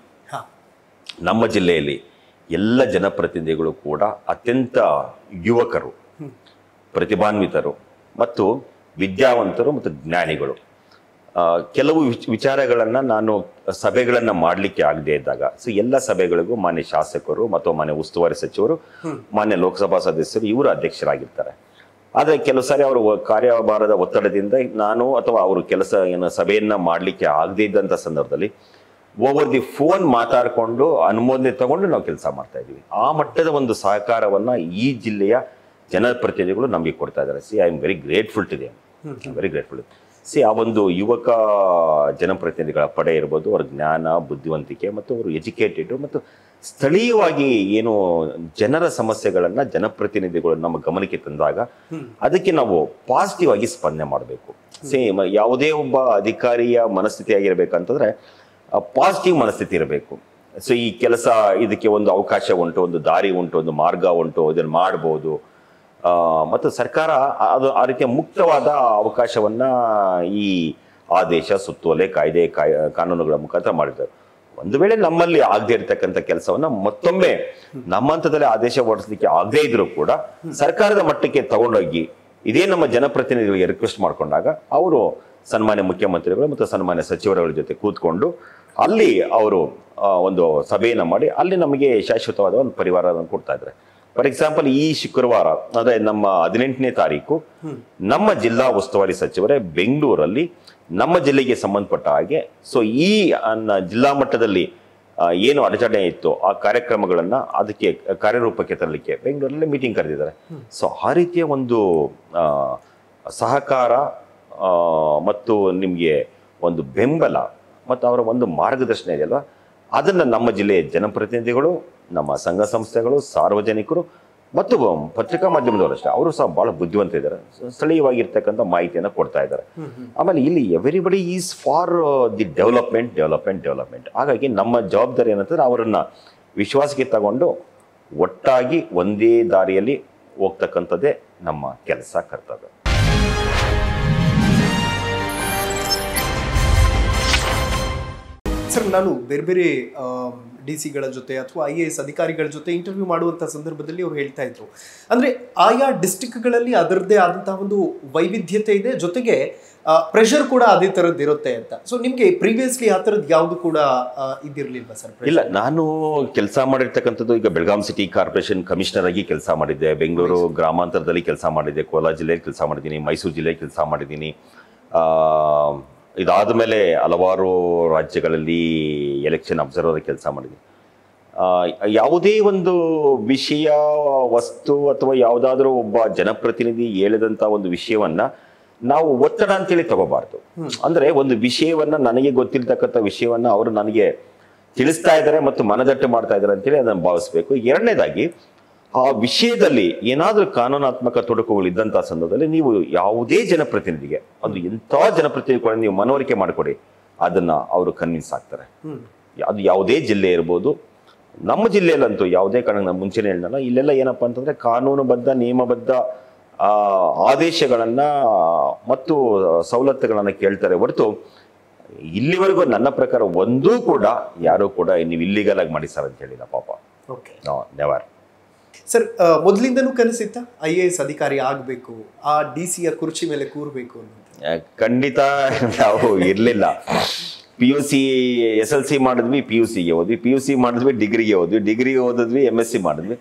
ನಮ್ಮ ಜಿಲ್ಲೆಯಲ್ಲಿ ಎಲ್ಲ ಜನಪ್ರತಿನಿಧಿಗಳು ಕೂಡ ಅತ್ಯಂತ ಯುವಕರು, ಪ್ರತಿಭಾನ್ವಿತರು ಮತ್ತು ವಿದ್ಯಾವಂತರು ಮತ್ತು ಜ್ಞಾನಿಗಳು. ಕೆಲವು ವಿಚಾರಗಳನ್ನು ನಾನು ಸಭೆಗಳನ್ನು ಮಾಡಲಿಕ್ಕೆ ಆಗದೆ ಇದ್ದಾಗ ಎಲ್ಲ ಸಭೆಗಳಿಗೂ ಮಾನ್ಯ ಶಾಸಕರು ಮತ್ತು ಮಾನ್ಯ ಉಸ್ತುವಾರಿ ಸಚಿವರು, ಮಾನ್ಯ ಲೋಕಸಭಾ ಸದಸ್ಯರು ಇವರು ಅಧ್ಯಕ್ಷರಾಗಿರ್ತಾರೆ. ಆದರೆ ಕೆಲವು ಸಾರಿ ಅವರು ಕಾರ್ಯಭಾರದ ಒತ್ತಡದಿಂದ ನಾನು ಅಥವಾ ಅವರು ಸಭೆಯನ್ನ ಮಾಡಲಿಕ್ಕೆ ಆಗದೇ ಇದ್ದಂಥ ಸಂದರ್ಭದಲ್ಲಿ ಓವರ್ ದಿ ಫೋನ್ ಮಾತಾಡಿಕೊಂಡು ಅನುಮೋದನೆ ತಗೊಂಡು ನಾವು ಕೆಲಸ ಮಾಡ್ತಾ ಇದ್ದೀವಿ. ಆ ಮಟ್ಟದ ಒಂದು ಸಹಕಾರವನ್ನ ಈ ಜಿಲ್ಲೆಯ ಜನಪ್ರತಿನಿಧಿಗಳು ನಮಗೆ ಕೊಡ್ತಾ ಇದ್ದಾರೆ. I am very grateful to them, very grateful. ಆ ಒಂದು ಯುವಕ ಜನಪ್ರತಿನಿಧಿಗಳ ಪಡೆ ಇರ್ಬೋದು, ಅವರ ಜ್ಞಾನ, ಬುದ್ಧಿವಂತಿಕೆ ಮತ್ತು ಅವರು ಎಜುಕೇಟೆಡ್ ಮತ್ತು ಸ್ಥಳೀಯವಾಗಿ ಏನು ಜನರ ಸಮಸ್ಯೆಗಳನ್ನ ಜನಪ್ರತಿನಿಧಿಗಳು ನಮ್ಮ ಗಮನಕ್ಕೆ ತಂದಾಗ ಅದಕ್ಕೆ ನಾವು ಪಾಸಿಟಿವ್ ಆಗಿ ಸ್ಪಂದನೆ ಮಾಡಬೇಕು. ಸೇಮ್ ಯಾವುದೇ ಒಬ್ಬ ಅಧಿಕಾರಿಯ ಮನಸ್ಥಿತಿ ಆಗಿರ್ಬೇಕಂತಂದ್ರೆ ಪಾಸಿಟಿವ್ ಮನಸ್ಥಿತಿ ಇರಬೇಕು. ಸೊ ಈ ಕೆಲಸ ಇದಕ್ಕೆ ಒಂದು ಅವಕಾಶ ಉಂಟು, ಒಂದು ದಾರಿ ಉಂಟು, ಒಂದು ಮಾರ್ಗ ಉಂಟು, ಇದನ್ನು ಮಾಡ್ಬೋದು. ಮತ್ತು ಸರ್ಕಾರ ಅದು ಆ ರೀತಿಯ ಮುಕ್ತವಾದ ಅವಕಾಶವನ್ನ ಈ ಆದೇಶ, ಸುತ್ತೋಲೆ, ಕಾನೂನುಗಳ ಮುಖಾಂತರ ಮಾಡಿದ್ದಾರೆ. ಒಂದು ವೇಳೆ ನಮ್ಮಲ್ಲಿ ಆಗದೆ ಇರತಕ್ಕಂಥ ಕೆಲಸವನ್ನ ಮತ್ತೊಮ್ಮೆ ನಮ್ಮ ಹಂತದಲ್ಲಿ ಆದೇಶ ಹೊರಡಿಸಲಿಕ್ಕೆ ಆಗದೇ ಇದ್ರೂ ಕೂಡ ಸರ್ಕಾರದ ಮಟ್ಟಕ್ಕೆ ತಗೊಂಡೋಗಿ ಇದೇ ನಮ್ಮ ಜನಪ್ರತಿನಿಧಿಗಳಿಗೆ ರಿಕ್ವೆಸ್ಟ್ ಮಾಡ್ಕೊಂಡಾಗ ಅವರು ಸನ್ಮಾನ್ಯ ಮುಖ್ಯಮಂತ್ರಿಗಳು ಮತ್ತು ಸನ್ಮಾನ್ಯ ಸಚಿವರುಗಳ ಜೊತೆ ಕೂತ್ಕೊಂಡು ಅಲ್ಲಿ ಅವರು ಒಂದು ಸಭೆಯನ್ನ ಮಾಡಿ ಅಲ್ಲಿ ನಮಗೆ ಶಾಶ್ವತವಾದ ಒಂದು ಪರಿವಾರವನ್ನು ಕೊಡ್ತಾ ಇದ್ದಾರೆ. ಫಾರ್ ಎಕ್ಸಾಂಪಲ್, ಈ ಶುಕ್ರವಾರ ಅಂದ್ರೆ ನಮ್ಮ 18ನೇ ತಾರೀಕು ನಮ್ಮ ಜಿಲ್ಲಾ ಉಸ್ತುವಾರಿ ಸಚಿವರೇ ಬೆಂಗಳೂರಲ್ಲಿ ನಮ್ಮ ಜಿಲ್ಲೆಗೆ ಸಂಬಂಧಪಟ್ಟ ಹಾಗೆ ಈ ಜಿಲ್ಲಾ ಮಟ್ಟದಲ್ಲಿ ಏನು ಅಡಚಣೆ ಇತ್ತು ಆ ಕಾರ್ಯಕ್ರಮಗಳನ್ನ ಅದಕ್ಕೆ ಕಾರ್ಯರೂಪಕ್ಕೆ ತರಲಿಕ್ಕೆ ಬೆಂಗಳೂರಲ್ಲಿ ಮೀಟಿಂಗ್ ಕರೆದಿದ್ದಾರೆ. ಸೊ ಆ ರೀತಿಯ ಒಂದು ಸಹಕಾರ ಮತ್ತು ನಿಮಗೆ ಒಂದು ಬೆಂಬಲ ಮತ್ತು ಅವರ ಒಂದು ಮಾರ್ಗದರ್ಶನ ಇದೆಯಲ್ವ, ಅದನ್ನ ನಮ್ಮ ಜಿಲ್ಲೆಯ ಜನಪ್ರತಿನಿಧಿಗಳು, ನಮ್ಮ ಸಂಘ ಸಂಸ್ಥೆಗಳು, ಸಾರ್ವಜನಿಕರು ಮತ್ತು ಪತ್ರಿಕಾ ಮಾಧ್ಯಮದವರು ಅಷ್ಟೇ ಅವರು ಸಹ ಬಹಳ ಬುದ್ಧಿವಂತ ಇದ್ದಾರೆ, ಸ್ಥಳೀಯವಾಗಿರ್ತಕ್ಕಂಥ ಮಾಹಿತಿಯನ್ನು ಕೊಡ್ತಾ ಇದ್ದಾರೆ. ಆಮೇಲೆ ಇಲ್ಲಿ everybody is for the development. ಹಾಗಾಗಿ ನಮ್ಮ ಜವಾಬ್ದಾರಿ ಏನಂತಂದ್ರೆ ಅವರನ್ನ ವಿಶ್ವಾಸಕ್ಕೆ ತಗೊಂಡು ಒಟ್ಟಾಗಿ ಒಂದೇ ದಾರಿಯಲ್ಲಿ ಹೋಗ್ತಕ್ಕಂಥದ್ದೇ ನಮ್ಮ ಕೆಲಸ, ಕರ್ತವ್ಯ. ಸರ್, ನಾನು ಬೇರೆ ಬೇರೆ DC ಗಳ ಜೊತೆ ಅಥವಾ IAS ಅಧಿಕಾರಿಗಳ ಜೊತೆ ಇಂಟರ್ವ್ಯೂ ಮಾಡುವಂಥ ಸಂದರ್ಭದಲ್ಲಿ ಅವ್ರು ಹೇಳ್ತಾ ಇದ್ರು, ಅಂದರೆ ಆಯಾ ಡಿಸ್ಟಿಕ್ಗಳಲ್ಲಿ ಅದರದ್ದೇ ಆದಂತಹ ಒಂದು ವೈವಿಧ್ಯತೆ ಇದೆ, ಜೊತೆಗೆ ಪ್ರೆಷರ್ ಕೂಡ ಅದೇ ಥರದ್ದು ಇರುತ್ತೆ ಅಂತ. ಸೊ ನಿಮಗೆ ಪ್ರೀವಿಯಸ್ಲಿ ಆ ಥರದ್ದು ಯಾವುದು ಕೂಡ ಇದಿರಲಿಲ್ವಾ ಸರ್? ಇಲ್ಲ, ನಾನು ಕೆಲಸ ಮಾಡಿರ್ತಕ್ಕಂಥದ್ದು ಈಗ ಬೆಳಗಾಂ ಸಿಟಿ ಕಾರ್ಪೊರೇಷನ್ ಕಮಿಷನರ್ ಆಗಿ ಕೆಲಸ ಮಾಡಿದ್ದೆ, ಬೆಂಗಳೂರು ಗ್ರಾಮಾಂತರದಲ್ಲಿ ಕೆಲಸ ಮಾಡಿದ್ದೆ, ಕೋಲಾರ ಜಿಲ್ಲೆಯಲ್ಲಿ ಕೆಲಸ ಮಾಡಿದ್ದೀನಿ, ಮೈಸೂರು ಜಿಲ್ಲೆಯಲ್ಲಿ ಕೆಲಸ ಮಾಡಿದ್ದೀನಿ. ಇದಾದ ಮೇಲೆ ಹಲವಾರು ರಾಜ್ಯಗಳಲ್ಲಿ ಎಲೆಕ್ಷನ್ ಅಬ್ಸರ್ವರ್ ಕೆಲಸ ಮಾಡಿದ್ದೀನಿ. ಯಾವುದೇ ಒಂದು ವಿಷಯ, ವಸ್ತು ಅಥವಾ ಯಾವುದಾದ್ರೂ ಒಬ್ಬ ಜನಪ್ರತಿನಿಧಿ ಹೇಳಿದಂಥ ಒಂದು ವಿಷಯವನ್ನ ನಾವು ಒತ್ತಡ ಅಂತೇಳಿ ತಗೋಬಾರ್ದು. ಅಂದ್ರೆ ಒಂದು ವಿಷಯವನ್ನ, ನನಗೆ ಗೊತ್ತಿರ್ತಕ್ಕಂಥ ವಿಷಯವನ್ನ ಅವರು ನನಗೆ ತಿಳಿಸ್ತಾ ಇದ್ದಾರೆ ಮತ್ತು ಮನದಟ್ಟು ಮಾಡ್ತಾ ಇದ್ದಾರೆ ಅಂತೇಳಿ ಅದನ್ನು ಭಾವಿಸ್ಬೇಕು. ಎರಡನೇದಾಗಿ, ಆ ವಿಷಯದಲ್ಲಿ ಏನಾದ್ರೂ ಕಾನೂನಾತ್ಮಕ ತೊಡಕುಗಳು ಇದ್ದಂಥ ಸಂದರ್ಭದಲ್ಲಿ ನೀವು ಯಾವುದೇ ಜನಪ್ರತಿನಿಧಿಗೆ, ಅದು ಎಂಥ ಜನಪ್ರತಿನಿಧಿ ಕೂಡ ನೀವು ಮನವರಿಕೆ ಮಾಡಿಕೊಡಿ, ಅದನ್ನ ಅವರು ಕನ್ವಿನ್ಸ್ ಆಗ್ತಾರೆ. ಅದು ಯಾವುದೇ ಜಿಲ್ಲೆ ಇರ್ಬೋದು. ನಮ್ಮ ಜಿಲ್ಲೆಯಲ್ಲಂತೂ ಯಾವುದೇ ಕಾರಣ, ನಾನು ಮುಂಚೆನೇ ಹೇಳಿದ್ನಲ್ಲ, ಇಲ್ಲೆಲ್ಲ ಏನಪ್ಪಾ ಅಂತಂದ್ರೆ ಕಾನೂನುಬದ್ಧ, ನಿಯಮಬದ್ಧ ಆದೇಶಗಳನ್ನ ಮತ್ತು ಸವಲತ್ತುಗಳನ್ನ ಕೇಳ್ತಾರೆ ಹೊರತು ಇಲ್ಲಿವರೆಗೂ ನನ್ನ ಪ್ರಕಾರ ಒಂದೂ ಕೂಡ ಯಾರು ಕೂಡ ನೀವು ಇಲ್ಲಿಗಲ್ ಆಗಿ ಮಾಡಿ ಸರ್ ಅಂತ ಹೇಳಿಲ್ಲ ಪಾಪ. ನೆವರ್. ಸರ್, ಮೊದಲಿಂದನೂ ಕನಸಿತ್ತ IAS ಅಧಿಕಾರಿ ಆಗಬೇಕು, ಆ DC ಯ ಕುರ್ಚಿ ಮೇಲೆ ಕೂರಬೇಕು ಅನ್ನೋದು? ಖಂಡಿತ ನಾವು ಇರಲಿಲ್ಲ. PUC SLC ಮಾಡಿದ್ವಿ, PUCಗೆ ಓದ್ವಿ, PUC ಮಾಡಿದ್ವಿ, ಡಿಗ್ರಿಗೆ ಓದ್ವಿ, ಡಿಗ್ರಿಗೆ ಓದಿದ್ವಿ, MSc ಮಾಡಿದ್ವಿ.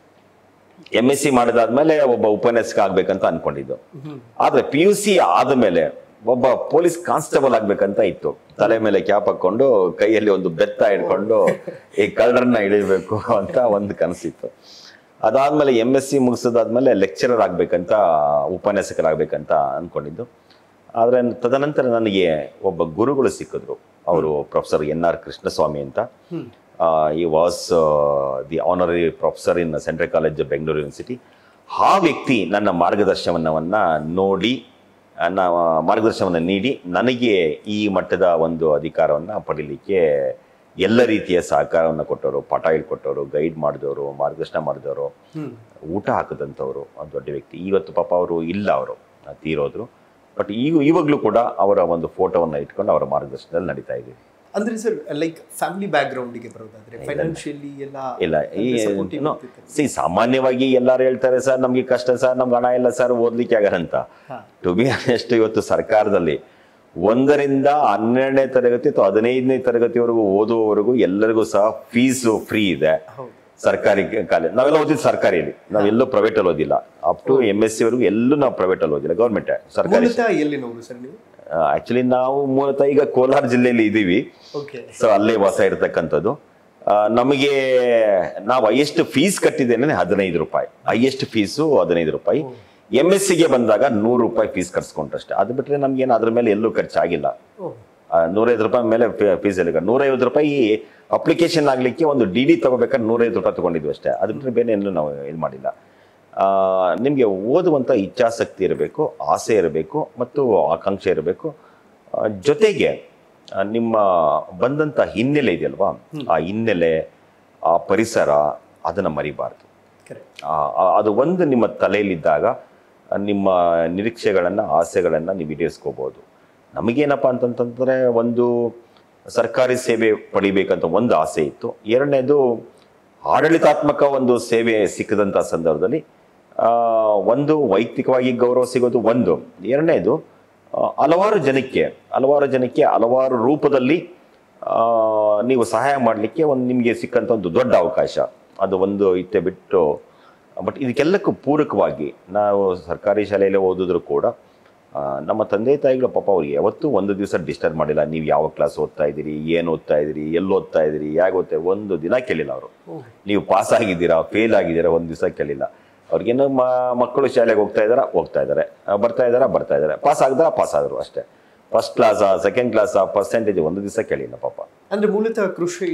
MSc ಮಾಡಿದಾದ್ಮೇಲೆ ಒಬ್ಬ ಉಪನ್ಯಾಸಕ ಆಗ್ಬೇಕಂತ ಅನ್ಕೊಂಡಿದ್ದು. ಆದ್ರೆ PUC ಆದ್ಮೇಲೆ ಒಬ್ಬ ಪೊಲೀಸ್ ಕಾನ್ಸ್ಟೇಬಲ್ ಆಗ್ಬೇಕಂತ ಇತ್ತು. ತಲೆ ಮೇಲೆ ಕ್ಯಾಪ್ ಹಾಕೊಂಡು ಕೈಯಲ್ಲಿ ಒಂದು ಬೆತ್ತ ಹಿಡ್ಕೊಂಡು ಈ ಕಳ್ಳರನ್ನ ಹಿಡಿಬೇಕು ಅಂತ ಒಂದು ಕನಸಿತ್ತು. ಅದಾದ್ಮೇಲೆ MSc ಮುಗಿಸೋದಾದ್ಮೇಲೆ ಲೆಕ್ಚರರ್ ಆಗ್ಬೇಕಂತ, ಉಪನ್ಯಾಸಕರಾಗ್ಬೇಕಂತ ಅನ್ಕೊಂಡಿದ್ದು. ಆದ್ರೆ ತದನಂತರ ನನಗೆ ಒಬ್ಬ ಗುರುಗಳು ಸಿಕ್ಕಿದ್ರು. ಅವರು ಪ್ರೊಫೆಸರ್ NR ಕೃಷ್ಣಸ್ವಾಮಿ ಅಂತ. ಈ was the honorary professor in central college Bengaluru university. ಆ ವ್ಯಕ್ತಿ ನನ್ನ ಮಾರ್ಗದರ್ಶನವನ್ನ ನೋಡಿ, ಮಾರ್ಗದರ್ಶನವನ್ನು ನೀಡಿ ನನಗೆ ಈ ಮಟ್ಟದ ಒಂದು ಅಧಿಕಾರವನ್ನು ಪಡೀಲಿಕ್ಕೆ ಎಲ್ಲ ರೀತಿಯ ಸಹಕಾರವನ್ನು ಕೊಟ್ಟವರು, ಪಾಠ ಹೇಳ್ಕೊಟ್ಟವರು, ಗೈಡ್ ಮಾಡಿದವರು, ಮಾರ್ಗದರ್ಶನ ಮಾಡಿದವರು, ಊಟ ಹಾಕಿದಂಥವ್ರು ದೊಡ್ಡ ವ್ಯಕ್ತಿ. ಇವತ್ತು ಪಾಪ ಅವರು ಇಲ್ಲ, ಅವರು ತೀರೋದ್ರು. ಬಟ್ ಇವಾಗಲೂ ಕೂಡ ಅವರ ಒಂದು ಫೋಟೋವನ್ನು ಇಟ್ಕೊಂಡು ಅವರ ಮಾರ್ಗದರ್ಶನದಲ್ಲಿ ನಡೀತಾ ಇದ್ದೀವಿ. ಅಂದ್ರೆ ಸರ್, ಲೈಕ್ ಫ್ಯಾಮಿಲಿ ಬ್ಯಾಕ್ ಗ್ರೌಂಡಿಗೆ ಬರೋದಾದ್ರೆ ಫೈನಾನ್ಷಿಯಲಿ ಎಲ್ಲ ಇಲ್ಲ. ಸಾಮಾನ್ಯವಾಗಿ ಎಲ್ಲರೂ ಹೇಳ್ತಾರೆ, ಸರ್ ನಮ್ಗೆ ಕಷ್ಟ ಸರ್, ನಮ್ಗೆ ಹಣ ಇಲ್ಲ ಸರ್, ಓದ್ಲಿಕ್ಕೆ ಆಗಲ್ಲ ಅಂತ. ಟು ಬಿ ಆನೆಸ್ಟ್, ಇವತ್ತು ಸರ್ಕಾರದಲ್ಲಿ 1ರಿಂದ 12ನೇ ತರಗತಿ ಅಥವಾ 15ನೇ ತರಗತಿವರೆಗೂ ಓದುವವರೆಗೂ ಎಲ್ಲರಿಗೂ ಸಹ ಫೀಸು ಫ್ರೀ ಇದೆ. ಸರ್ಕಾರಿ ಕಾಲೇಜ್ ನಾವೆಲ್ಲ ಓದಿದ್ದು ಸರ್ಕಾರಿಯಲ್ಲಿ, ನಾವೆಲ್ಲೂ ಪ್ರೈವೇಟ್ ಅಲ್ಲಿ ಓದಿಲ್ಲ. ಅಪ್ ಟು MSc ವರೆಗೂ ಎಲ್ಲೂ ನಾವು ಪ್ರೈವೇಟ್ ಅಲ್ಲಿ ಓದಿಲ್ಲ, ಗೌರ್ಮೆಂಟ್ ಸರ್ಕಾರಿ. ಆಕ್ಚುಲಿ ನಾವು ಮೂಲತಃ ಈಗ ಕೋಲಾರ ಜಿಲ್ಲೆಯಲ್ಲಿ ಇದ್ದೀವಿ, ಸೊ ಅಲ್ಲೇ ವಾಸ ಇರತಕ್ಕಂಥದ್ದು. ನಮಗೆ ನಾವು ಹೈಯೆಸ್ಟ್ ಫೀಸ್ ಕಟ್ಟಿದ್ದೇನೆ 15 ರೂಪಾಯಿ, ಹೈಯೆಸ್ಟ್ ಫೀಸು 15 ರೂಪಾಯಿ. MScಗೆ ಬಂದಾಗ 100 ರೂಪಾಯಿ ಫೀಸ್ ಕಟ್ಸ್ಕೊಂಡ್ರಷ್ಟೇ. ಅದು ಬಿಟ್ಟರೆ ನಮ್ಗೇನು ಅದ್ರ ಮೇಲೆ ಎಲ್ಲೂ ಖರ್ಚಾಗಿಲ್ಲ. 105 ರೂಪಾಯಿ ಮೇಲೆ ಫೀಸ್ ಎಲ್ಲ. 150 ರೂಪಾಯಿ ಅಪ್ಲಿಕೇಶನ್ ಆಗ್ಲಿಕ್ಕೆ ಒಂದು DD ತಗೋಬೇಕಾದ್ರೆ 105 ರೂಪಾಯಿ ತಗೊಂಡಿದ್ವಿ ಅಷ್ಟೇ. ಅದು ಬಿಟ್ಟರೆ ಬೇರೆ ಎಲ್ಲೂ ನಾವು ಇದು ಮಾಡಿಲ್ಲ. ನಿಮಗೆ ಓದುವಂಥ ಇಚ್ಛಾಸಕ್ತಿ ಇರಬೇಕು, ಆಸೆ ಇರಬೇಕು ಮತ್ತು ಆಕಾಂಕ್ಷೆ ಇರಬೇಕು. ಜೊತೆಗೆ ನಿಮ್ಮ ಬಂದಂಥ ಹಿನ್ನೆಲೆ ಇದೆಯಲ್ವಾ, ಆ ಹಿನ್ನೆಲೆ, ಆ ಪರಿಸರ, ಅದನ್ನು ಮರಿಬಾರ್ದು. ಅದು ಒಂದು ನಿಮ್ಮ ತಲೆಯಲ್ಲಿದ್ದಾಗ ನಿಮ್ಮ ನಿರೀಕ್ಷೆಗಳನ್ನು, ಆಸೆಗಳನ್ನು ನೀವು ಈಡೇರಿಸ್ಕೋಬೋದು. ನಮಗೇನಪ್ಪ ಅಂತಂತಂದರೆ, ಒಂದು ಸರ್ಕಾರಿ ಸೇವೆ ಪಡಿಬೇಕಂತ ಒಂದು ಆಸೆ ಇತ್ತು. ಎರಡನೇದು ಆಡಳಿತಾತ್ಮಕ ಒಂದು ಸೇವೆ ಸಿಕ್ಕದಂಥ ಸಂದರ್ಭದಲ್ಲಿ ಒಂದು ವೈಯಕ್ತಿಕವಾಗಿ ಗೌರವ ಸಿಗೋದು ಒಂದು. ಎರಡನೇದು ಹಲವಾರು ಜನಕ್ಕೆ ಹಲವಾರು ರೂಪದಲ್ಲಿ ನೀವು ಸಹಾಯ ಮಾಡಲಿಕ್ಕೆ ಒಂದು ನಿಮಗೆ ಸಿಕ್ಕಂಥ ಒಂದು ದೊಡ್ಡ ಅವಕಾಶ. ಅದು ಒಂದು ಇತ್ತೆ ಬಿಟ್ಟು, ಬಟ್ ಇದಕ್ಕೆಲ್ಲಕ್ಕೂ ಪೂರಕವಾಗಿ ನಾವು ಸರ್ಕಾರಿ ಶಾಲೆಯಲ್ಲೇ ಓದಿದ್ರು ಕೂಡ ನಮ್ಮ ತಂದೆ ತಾಯಿಗಳು ಪಾಪ ಅವ್ರಿಗೆ ಯಾವತ್ತೂ ಒಂದು ದಿವಸ ಡಿಸ್ಟರ್ಬ್ ಮಾಡಿಲ್ಲ. ನೀವು ಯಾವ ಕ್ಲಾಸ್ ಓದ್ತಾ ಇದ್ದೀರಿ, ಏನು ಓದ್ತಾ ಇದ್ದೀರಿ, ಎಲ್ಲಿ ಓದ್ತಾ ಇದ್ದೀರಿ, ಹೇಗೆ ಓದ್ತಾ, ಒಂದು ದಿನ ಕೇಳಿಲ್ಲ ಅವರು. ನೀವು ಪಾಸ್ ಆಗಿದ್ದೀರಾ, ಫೇಲ್ ಆಗಿದ್ದೀರಾ, ಒಂದು ದಿವಸ ಕೇಳಿಲ್ಲ. ಅವ್ರಿಗೇನು ಮಕ್ಕಳು ಶಾಲೆಗೆ ಹೋಗ್ತಾ ಇದ್ದಾರೆ, ಬರ್ತಾ ಇದ್ದಾರೆ, ಪಾಸ್ ಪಾಸ್ ಆದರು ಅಷ್ಟೇ. ಫಸ್ಟ್ ಕ್ಲಾಸಾ, ಸೆಕೆಂಡ್ ಕ್ಲಾಸಾ, ಪರ್ಸೆಂಟೇಜ್ ಒಂದು ದಿವಸ ಕೇಳಿಲ್ಲ ಪಾಪ. ಅಂದ್ರೆ ಮೂಲತಃ ಕೃಷಿ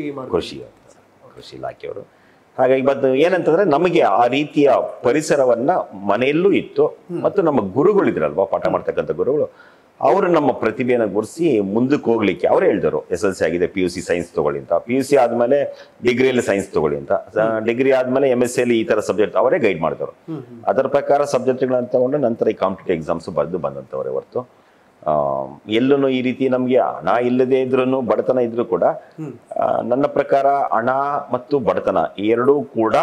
ಇಲಾಖೆಯವರು. ಹಾಗಾಗಿ ಮತ್ತು ಏನಂತಂದ್ರೆ, ನಮಗೆ ಆ ರೀತಿಯ ಪರಿಸರವನ್ನ ಮನೆಯಲ್ಲೂ ಇತ್ತು. ಮತ್ತು ನಮ್ಮ ಗುರುಗಳಿದ್ರಲ್ವಾ, ಪಾಠ ಮಾಡ್ತಕ್ಕಂಥ ಗುರುಗಳು, ಅವರು ನಮ್ಮ ಪ್ರತಿಭೆಯನ್ನು ಗುರುಸಿ ಮುಂದಕ್ಕೆ ಹೋಗ್ಲಿಕ್ಕೆ ಅವರೇ ಹೇಳಿದರು. SLC ಆಗಿದೆ, PUC ಸೈನ್ಸ್ ತಗೊಳ್ಳಿ ಅಂತ, PUC ಆದ್ಮೇಲೆ ಡಿಗ್ರಿಯಲ್ಲಿ ಸೈನ್ಸ್ ತಗೊಳ್ಳಿ ಅಂತ, ಡಿಗ್ರಿ ಆದ್ಮೇಲೆ MScಯಲ್ಲಿ ಈ ತರ ಸಬ್ಜೆಕ್ಟ್ ಅವರೇ ಗೈಡ್ ಮಾಡಿದವರು. ಅದರ ಪ್ರಕಾರ ಸಬ್ಜೆಕ್ಟ್ಗಳನ್ನ ತಗೊಂಡು ನಂತರ ಈ ಕಾಂಪಿಟೇಟಿವ್ ಎಕ್ಸಾಮ್ಸ್ ಬರೆದು ಬಂದಂಥವರೇ ಹೊರತು ಎಲ್ಲೂ ಈ ರೀತಿ ನಮಗೆ ಹಣ ಇಲ್ಲದೆ ಇದ್ರೂ, ಬಡತನ ಇದ್ರೂ ಕೂಡ, ನನ್ನ ಪ್ರಕಾರ ಹಣ ಮತ್ತು ಬಡತನ ಎರಡೂ ಕೂಡ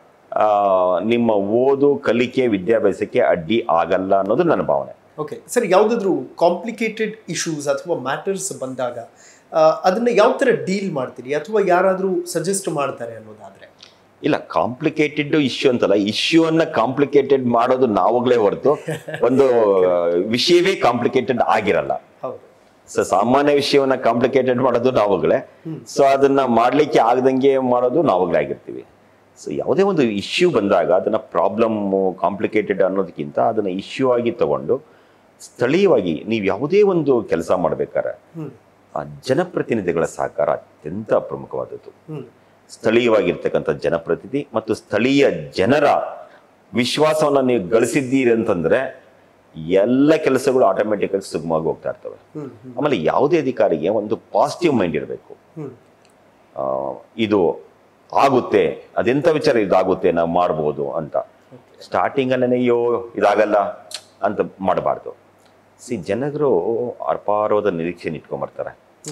ನಿಮ್ಮ ಓದು, ಕಲಿಕೆ, ವಿದ್ಯಾಭ್ಯಾಸಕ್ಕೆ ಅಡ್ಡಿ ಆಗಲ್ಲ ಅನ್ನೋದು ನನ್ನ ಭಾವನೆ. ಓಕೆ ಸರ್, ಯಾವುದಾದ್ರೂ ಕಾಂಪ್ಲಿಕೇಟೆಡ್ ಇಶ್ಯೂಸ್ ಅಥವಾ ಮ್ಯಾಟರ್ಸ್ ಬಂದಾಗ ಅದನ್ನ ಯಾವ ಥರ ಡೀಲ್ ಮಾಡ್ತೀರಿ, ಅಥವಾ ಯಾರಾದರೂ ಸಜೆಸ್ಟ್ ಮಾಡ್ತಾರೆ ಅನ್ನೋದಾದ್ರೆ? ಇಲ್ಲ, ಕಾಂಪ್ಲಿಕೇಟೆಡ್ ಇಶ್ಯೂ ಅಂತಲ್ಲ, ಇಶ್ಯೂವನ್ನ ಕಾಂಪ್ಲಿಕೇಟೆಡ್ ಮಾಡೋದು ನಾವಾಗಲೇ ಹೊರತು ಒಂದು ವಿಷಯವೇ ಕಾಂಪ್ಲಿಕೇಟೆಡ್ ಆಗಿರಲ್ಲ. ಸೊ ಸಾಮಾನ್ಯ ವಿಷಯವನ್ನ ಕಾಂಪ್ಲಿಕೇಟೆಡ್ ಮಾಡೋದು ನಾವಾಗಲೇ, ಸೊ ಅದನ್ನ ಮಾಡ್ಲಿಕ್ಕೆ ಆಗದಂಗೆ ಮಾಡೋದು ನಾವಾಗಲೇ ಆಗಿರ್ತೀವಿ. ಸೊ ಯಾವುದೇ ಒಂದು ಇಶ್ಯೂ ಬಂದಾಗ ಅದನ್ನ ಪ್ರಾಬ್ಲಮ್ ಕಾಂಪ್ಲಿಕೇಟೆಡ್ ಅನ್ನೋದಕ್ಕಿಂತ ಅದನ್ನ ಇಶ್ಯೂ ಆಗಿ ತಗೊಂಡು ಸ್ಥಳೀಯವಾಗಿ ನೀವು ಯಾವುದೇ ಒಂದು ಕೆಲಸ ಮಾಡ್ಬೇಕಾದ್ರೆ ಜನಪ್ರತಿನಿಧಿಗಳ ಸಹಕಾರ ಅತ್ಯಂತ ಪ್ರಮುಖವಾದದ್ದು. ಸ್ಥಳೀಯವಾಗಿರ್ತಕ್ಕಂಥ ಜನಪ್ರತಿನಿಧಿ ಮತ್ತು ಸ್ಥಳೀಯ ಜನರ ವಿಶ್ವಾಸವನ್ನ ನೀವು ಗಳಿಸಿದ್ದೀರಿ ಅಂತಂದ್ರೆ ಎಲ್ಲ ಕೆಲಸಗಳು ಆಟೋಮೆಟಿಕ್ ಆಗಿ ಸುಗಮವಾಗಿ ಹೋಗ್ತಾ ಇರ್ತವೆ. ಆಮೇಲೆ ಯಾವುದೇ ಅಧಿಕಾರಿಗೆ ಒಂದು ಪಾಸಿಟಿವ್ ಮೈಂಡ್ ಇರಬೇಕು. ಇದು ಆಗುತ್ತೆ, ಅದೆಂಥ ವಿಚಾರ ಇದಾಗುತ್ತೆ, ನಾವು ಮಾಡ್ಬೋದು ಅಂತ ಸ್ಟಾರ್ಟಿಂಗ್ ಅಲ್ಲೇ ಅಯ್ಯೋ ಇದಾಗಲ್ಲ ಅಂತ ಮಾಡಬಾರ್ದು. ಜನರು ಅಪಾರವಾದ ನಿರೀಕ್ಷೆ ಇಟ್ಕೊಂಡ್ಬರ್ತಾರೆ.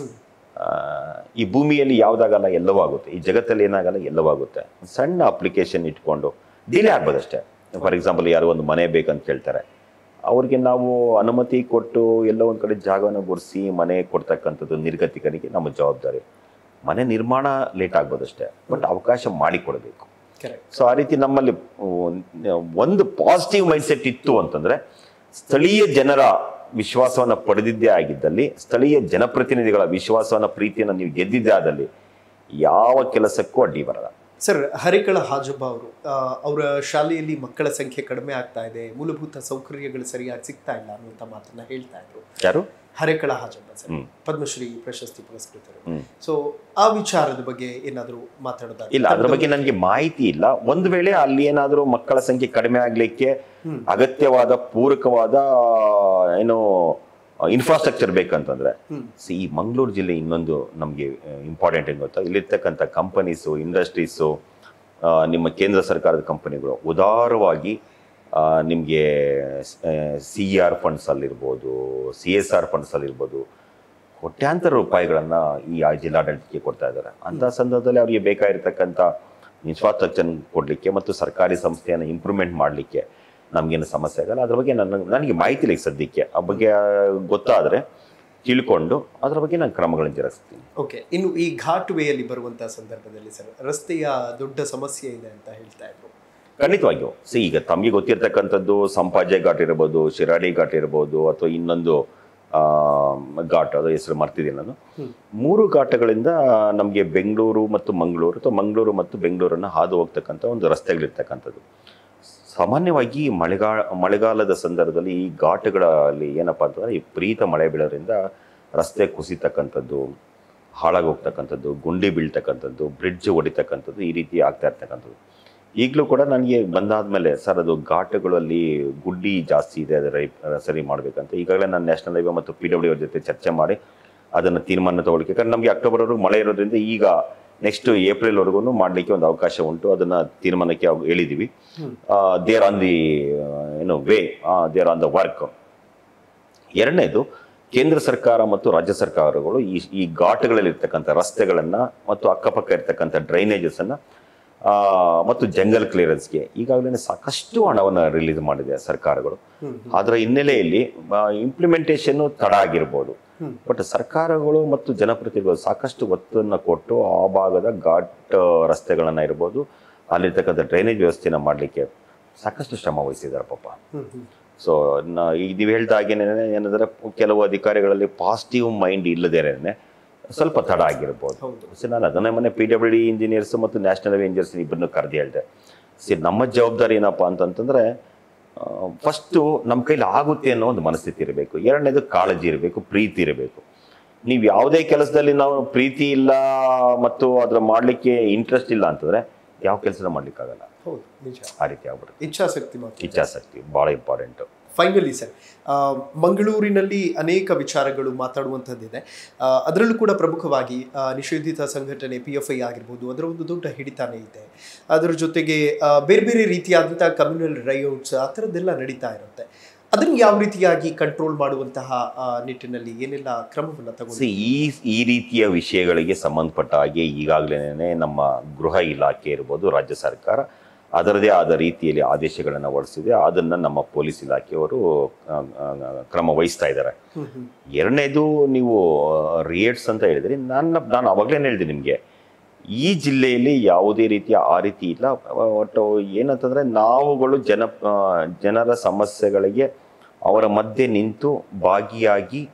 ಈ ಭೂಮಿಯಲ್ಲಿ ಯಾವುದಾಗಲ್ಲ ಎಲ್ಲವೂ ಆಗುತ್ತೆ, ಈ ಜಗತ್ತಲ್ಲಿ ಏನಾಗಲ್ಲ ಎಲ್ಲವೂ ಆಗುತ್ತೆ. ಸಣ್ಣ ಅಪ್ಲಿಕೇಶನ್ ಇಟ್ಕೊಂಡು ಡಿಲೇ ಆಗ್ಬೋದಷ್ಟೇ. ಫಾರ್ ಎಕ್ಸಾಂಪಲ್ ಯಾರೋ ಒಂದು ಮನೆ ಬೇಕಂತ ಕೇಳ್ತಾರೆ, ಅವ್ರಿಗೆ ನಾವು ಅನುಮತಿ ಕೊಟ್ಟು ಎಲ್ಲೋ ಒಂದು ಕಡೆ ಜಾಗವನ್ನು ಗುಡಿಸಿ ಮನೆ ಕೊಡ್ತಕ್ಕಂಥದ್ದು ನಿರ್ಗತಿಕನಿಗೆ ನಮ್ಮ ಜವಾಬ್ದಾರಿ. ಮನೆ ನಿರ್ಮಾಣ ಲೇಟ್ ಆಗ್ಬೋದಷ್ಟೇ, ಬಟ್ ಅವಕಾಶ ಮಾಡಿಕೊಡಬೇಕು. ಸೊ ಆ ರೀತಿ ನಮ್ಮಲ್ಲಿ ಒಂದು ಪಾಸಿಟಿವ್ ಮೈಂಡ್ಸೆಟ್ ಇತ್ತು ಅಂತಂದ್ರೆ, ಸ್ಥಳೀಯ ಜನರ ವಿಶ್ವಾಸವನ್ನು ಪಡೆದಿದ್ದೇ ಆಗಿದ್ದಲ್ಲಿ, ಸ್ಥಳೀಯ ಜನಪ್ರತಿನಿಧಿಗಳ ವಿಶ್ವಾಸವನ್ನ ಪ್ರೀತಿಯನ್ನು ನೀವು ಗೆದ್ದಿದ್ದೇ ಆದಲ್ಲಿ ಯಾವ ಕೆಲಸಕ್ಕೂ ಅಡ್ಡಿ ಬರಲ್ಲ. ಸರ್, ಹರೇಕಳ ಹಾಜಬ್ಬ ಅವರು ಅವರ ಶಾಲೆಯಲ್ಲಿ ಮಕ್ಕಳ ಸಂಖ್ಯೆ ಕಡಿಮೆ ಆಗ್ತಾ ಇದೆ, ಮೂಲಭೂತ ಸೌಕರ್ಯಗಳು ಸರಿಯಾಗಿ ಸಿಗ್ತಾ ಇಲ್ಲ ಅನ್ನುವಂಥ ಮಾತನ್ನ ಹೇಳ್ತಾ ಇದ್ರು. ಯಾರು? ಹರೇಕಳ ಹಾಜಬ್ಬ ಸರ್, ಪದ್ಮಶ್ರೀ ಪ್ರಶಸ್ತಿ ಪುರಸ್ಕೃತರು. ಸೊ ಆ ವಿಚಾರದ ಬಗ್ಗೆ ಏನಾದರೂ ಮಾತಾಡೋದ? ಇಲ್ಲ, ಅದ್ರ ಬಗ್ಗೆ ನನಗೆ ಮಾಹಿತಿ ಇಲ್ಲ. ಒಂದು ವೇಳೆ ಅಲ್ಲಿ ಏನಾದರೂ ಮಕ್ಕಳ ಸಂಖ್ಯೆ ಕಡಿಮೆ ಆಗ್ಲಿಕ್ಕೆ ಅಗತ್ಯವಾದ ಪೂರಕವಾದ ಏನು ಇನ್ಫ್ರಾಸ್ಟ್ರಕ್ಚರ್ ಬೇಕಂತಂದ್ರೆ, ಈ ಮಂಗಳೂರು ಜಿಲ್ಲೆ ಇನ್ನೊಂದು ನಮಗೆ ಇಂಪಾರ್ಟೆಂಟ್ ಏನು ಗೊತ್ತಾ, ಇಲ್ಲಿರ್ತಕ್ಕಂಥ ಕಂಪನೀಸು, ಇಂಡಸ್ಟ್ರೀಸು, ನಿಮ್ಮ ಕೇಂದ್ರ ಸರ್ಕಾರದ ಕಂಪನಿಗಳು ಉದಾರವಾಗಿ ನಿಮಗೆ CER ಫಂಡ್ಸ್ ಅಲ್ಲಿರ್ಬೋದು, CSR ಫಂಡ್ಸ್ ಅಲ್ಲಿರ್ಬೋದು ಕೋಟ್ಯಾಂತರ ರೂಪಾಯಿಗಳನ್ನು ಈ ಜಿಲ್ಲಾಡಳಿತಕ್ಕೆ ಕೊಡ್ತಾ ಇದ್ದಾರೆ. ಅಂಥ ಸಂದರ್ಭದಲ್ಲಿ ಅವರಿಗೆ ಬೇಕಾಗಿರ್ತಕ್ಕಂಥ ಇನ್ಫ್ರಾಸ್ಟ್ರಕ್ಚರ್ ಕೊಡಲಿಕ್ಕೆ ಮತ್ತು ಸರ್ಕಾರಿ ಸಂಸ್ಥೆಯನ್ನು ಇಂಪ್ರೂವ್ಮೆಂಟ್ ಮಾಡಲಿಕ್ಕೆ ನಮಗೇನು ಸಮಸ್ಯೆ ಆಗಲ್ಲ. ಅದ್ರ ಬಗ್ಗೆ ನನಗೆ ಮಾಹಿತಿ ಇಲ್ಲ ಸದ್ಯಕ್ಕೆ. ಆ ಬಗ್ಗೆ ಗೊತ್ತಾದರೆ ತಿಳ್ಕೊಂಡು ಅದ್ರ ಬಗ್ಗೆ ನಾನು ಕ್ರಮಗಳನ್ನು ಜರುಗಿಸ್ತೀನಿ. ಓಕೆ, ಇನ್ನು ಈ ಘಾಟ್ ವೇಯಲ್ಲಿ ಬರುವಂತಹ ಸಂದರ್ಭದಲ್ಲಿ ಸರ್, ರಸ್ತೆಯ ದೊಡ್ಡ ಸಮಸ್ಯೆ ಇದೆ ಅಂತ ಹೇಳ್ತಾ ಇದ್ರು. ಖಂಡಿತವಾಗಿಯೂ ಈಗ ತಮಗೆ ಗೊತ್ತಿರ್ತಕ್ಕಂಥದ್ದು ಸಂಪಾಜೆ ಘಾಟ್ ಇರ್ಬೋದು, ಶಿರಾಡಿ ಘಾಟ್ ಇರ್ಬೋದು, ಅಥವಾ ಇನ್ನೊಂದು ಘಾಟ್, ಅದು ಹೆಸರು ಮರ್ತಿದ್ದೀನಿ ನಾನು. 3 ಘಾಟಗಳಿಂದ ನಮಗೆ ಬೆಂಗಳೂರು ಮತ್ತು ಮಂಗಳೂರು, ಅಥವಾ ಮಂಗಳೂರು ಮತ್ತು ಬೆಂಗಳೂರನ್ನು ಹಾದು ಹೋಗ್ತಕ್ಕಂಥ ಒಂದು ರಸ್ತೆಗಳಿರ್ತಕ್ಕಂಥದ್ದು. ಸಾಮಾನ್ಯವಾಗಿ ಮಳೆಗಾಲದ ಸಂದರ್ಭದಲ್ಲಿ ಈ ಘಾಟ್ಗಳಲ್ಲಿ ಏನಪ್ಪ ಅಂತಂದರೆ, ಈ ವಿಪರೀತ ಮಳೆ ಬೀಳೋದ್ರಿಂದ ರಸ್ತೆ ಕುಸಿತಕ್ಕಂಥದ್ದು, ಹಾಳಾಗೋಗ್ತಕ್ಕಂಥದ್ದು, ಗುಂಡಿ ಬೀಳ್ತಕ್ಕಂಥದ್ದು, ಬ್ರಿಡ್ಜ್ ಹೊಡಿತಕ್ಕಂಥದ್ದು, ಈ ರೀತಿ ಆಗ್ತಾ ಇರ್ತಕ್ಕಂಥದ್ದು. ಈಗಲೂ ಕೂಡ ನನಗೆ ಬಂದಾದ್ಮೇಲೆ, ಸರ್ ಅದು ಘಾಟ್ಗಳಲ್ಲಿ ಗುಡ್ಡಿ ಜಾಸ್ತಿ ಇದೆ, ಅದರ ಸರಿ ಮಾಡಬೇಕಂತ ಈಗಾಗಲೇ ನಾನು ನ್ಯಾಷನಲ್ ಹೈವೇ ಮತ್ತು PWD ಅವ್ರ ಜೊತೆ ಚರ್ಚೆ ಮಾಡಿ ಅದನ್ನು ತೀರ್ಮಾನ ತಗೊಳ್ಳಿಕ್ಕೆ, ಯಾಕಂದ್ರೆ ನಮಗೆ ಅಕ್ಟೋಬರ್ವರೆಗೂ ಮಳೆ ಇರೋದ್ರಿಂದ ಈಗ ನೆಕ್ಸ್ಟ್ ಏಪ್ರಿಲ್ವರೆಗೂ ಮಾಡಲಿಕ್ಕೆ ಒಂದು ಅವಕಾಶ ಉಂಟು. ಅದನ್ನು ತೀರ್ಮಾನಕ್ಕೆ ಹೇಳಿದ್ದೀವಿ. There on the way, there on the work. ಎರಡನೇದು, ಕೇಂದ್ರ ಸರ್ಕಾರ ಮತ್ತು ರಾಜ್ಯ ಸರ್ಕಾರಗಳು ಈ ಘಾಟ್ಗಳಲ್ಲಿ ಇರ್ತಕ್ಕಂಥ ರಸ್ತೆಗಳನ್ನು ಮತ್ತು ಅಕ್ಕಪಕ್ಕ ಇರ್ತಕ್ಕಂಥ ಡ್ರೈನೇಜಸ್ಸನ್ನು ಮತ್ತು ಜಂಗಲ್ ಕ್ಲಿಯರೆನ್ಸ್ಗೆ ಈಗಾಗಲೇ ಸಾಕಷ್ಟು ಹಣವನ್ನು ರಿಲೀಸ್ ಮಾಡಿದೆ ಸರ್ಕಾರಗಳು. ಅದರ ಹಿನ್ನೆಲೆಯಲ್ಲಿ ಇಂಪ್ಲಿಮೆಂಟೇಷನ್ ತಡ ಆಗಿರ್ಬೋದು, ಬಟ್ ಸರ್ಕಾರಗಳು ಮತ್ತು ಜನಪ್ರತಿನಿಧಿಗಳು ಸಾಕಷ್ಟು ಒತ್ತನ್ನು ಕೊಟ್ಟು ಆ ಭಾಗದ ಘಾಟ್ ರಸ್ತೆಗಳನ್ನ ಇರ್ಬೋದು, ಅಲ್ಲಿರ್ತಕ್ಕಂಥ ಡ್ರೈನೇಜ್ ವ್ಯವಸ್ಥೆನ ಮಾಡಲಿಕ್ಕೆ ಸಾಕಷ್ಟು ಶ್ರಮ ವಹಿಸಿದ್ದಾರೆ ಪಾಪ. ಸೊ ಈಗ ನೀವು ಹೇಳ್ದ ಹಾಗೇನೆ ಏನಂದ್ರೆ, ಕೆಲವು ಅಧಿಕಾರಿಗಳಲ್ಲಿ ಪಾಸಿಟಿವ್ ಮೈಂಡ್ ಇಲ್ಲದೇನೆ ಸ್ವಲ್ಪ ತಡ ಆಗಿರ್ಬೋದು. ನಾನು ಅದನ್ನೇ ಮೊನ್ನೆ PWD ಇಂಜಿನಿಯರ್ಸ್ ಮತ್ತು ನ್ಯಾಷನಲ್ ಹೈವೇ ಇಂಜಿನಿಯರ್ಸ್ ಇಬ್ಬರನ್ನು ಕರೆದು ಹೇಳಿದೆ, ನಮ್ಮ ಜವಾಬ್ದಾರಿ ಏನಪ್ಪಾ ಅಂತಂತಂದ್ರೆ, ಫಸ್ಟು ನಮ್ಮ ಕೈಲಿ ಆಗುತ್ತೆ ಅನ್ನೋ ಒಂದು ಮನಸ್ಥಿತಿ ಇರಬೇಕು. ಎರಡನೇದು ಕಾಳಜಿ ಇರಬೇಕು, ಪ್ರೀತಿ ಇರಬೇಕು. ನೀವು ಯಾವುದೇ ಕೆಲಸದಲ್ಲಿ ನಾವು ಪ್ರೀತಿ ಇಲ್ಲ ಮತ್ತು ಅದರ ಮಾಡಲಿಕ್ಕೆ ಇಂಟ್ರೆಸ್ಟ್ ಇಲ್ಲ ಅಂತಂದ್ರೆ ಯಾವ ಕೆಲಸನ ಮಾಡ್ಲಿಕ್ಕಾಗಲ್ಲ. ಆ ರೀತಿ ಆಗ್ಬಿಡುತ್ತೆ. ಇಚ್ಛಾಶಕ್ತಿ ಬಹಳ ಇಂಪಾರ್ಟೆಂಟ್. ಫೈನಲಿ ಸರ್, ಮಂಗಳೂರಿನಲ್ಲಿ ಅನೇಕ ವಿಚಾರಗಳು ಮಾತಾಡುವಂಥದ್ದಿದೆ. ಅದರಲ್ಲೂ ಕೂಡ ಪ್ರಮುಖವಾಗಿ ನಿಷೇಧಿತ ಸಂಘಟನೆ PFI ಆಗಿರ್ಬೋದು, ಅದರ ಒಂದು ದೊಡ್ಡ ಹಿಡಿತಾನೆ ಇದೆ. ಅದರ ಜೊತೆಗೆ ಬೇರೆ ಬೇರೆ ರೀತಿಯಾದಂತಹ ಕಮ್ಯುನಲ್ ರೈಟ್ಸ್ ಆ ಥರದ್ದೆಲ್ಲ ನಡೀತಾ ಇರುತ್ತೆ. ಅದನ್ನು ಯಾವ ರೀತಿಯಾಗಿ ಕಂಟ್ರೋಲ್ ಮಾಡುವಂತಹ ನಿಟ್ಟಿನಲ್ಲಿ ಏನೆಲ್ಲ ಕ್ರಮವನ್ನು ತಗೊಂಡು ಈ ರೀತಿಯ ವಿಷಯಗಳಿಗೆ ಸಂಬಂಧಪಟ್ಟ ಹಾಗೆ ಈಗಾಗಲೇ ನಮ್ಮ ಗೃಹ ಇಲಾಖೆ ಇರ್ಬೋದು, ರಾಜ್ಯ ಸರ್ಕಾರ ಅದರದೇ ಆದ ರೀತಿಯಲ್ಲಿ ಆದೇಶಗಳನ್ನು ಹೊರಡಿಸಿದೆ. ಅದನ್ನು ನಮ್ಮ ಪೊಲೀಸ್ ಇಲಾಖೆಯವರು ಕ್ರಮ ವಹಿಸ್ತಾ ಇದ್ದಾರೆ. ಎರಡನೇದು, ನೀವು ರೇಟ್ಸ್ ಅಂತ ಹೇಳಿದ್ರಿ, ನಾನು ಅವಾಗಲೇ ಹೇಳಿದೆ ನಿಮಗೆ, ಈ ಜಿಲ್ಲೆಯಲ್ಲಿ ಯಾವುದೇ ರೀತಿಯ ಆ ರೀತಿ ಇಲ್ಲ. ಒಟ್ಟು ಏನಂತಂದರೆ, ನಾವುಗಳು ಜನರ ಸಮಸ್ಯೆಗಳಿಗೆ ಅವರ ಮಧ್ಯೆ ನಿಂತು ಭಾಗಿಯಾಗಿ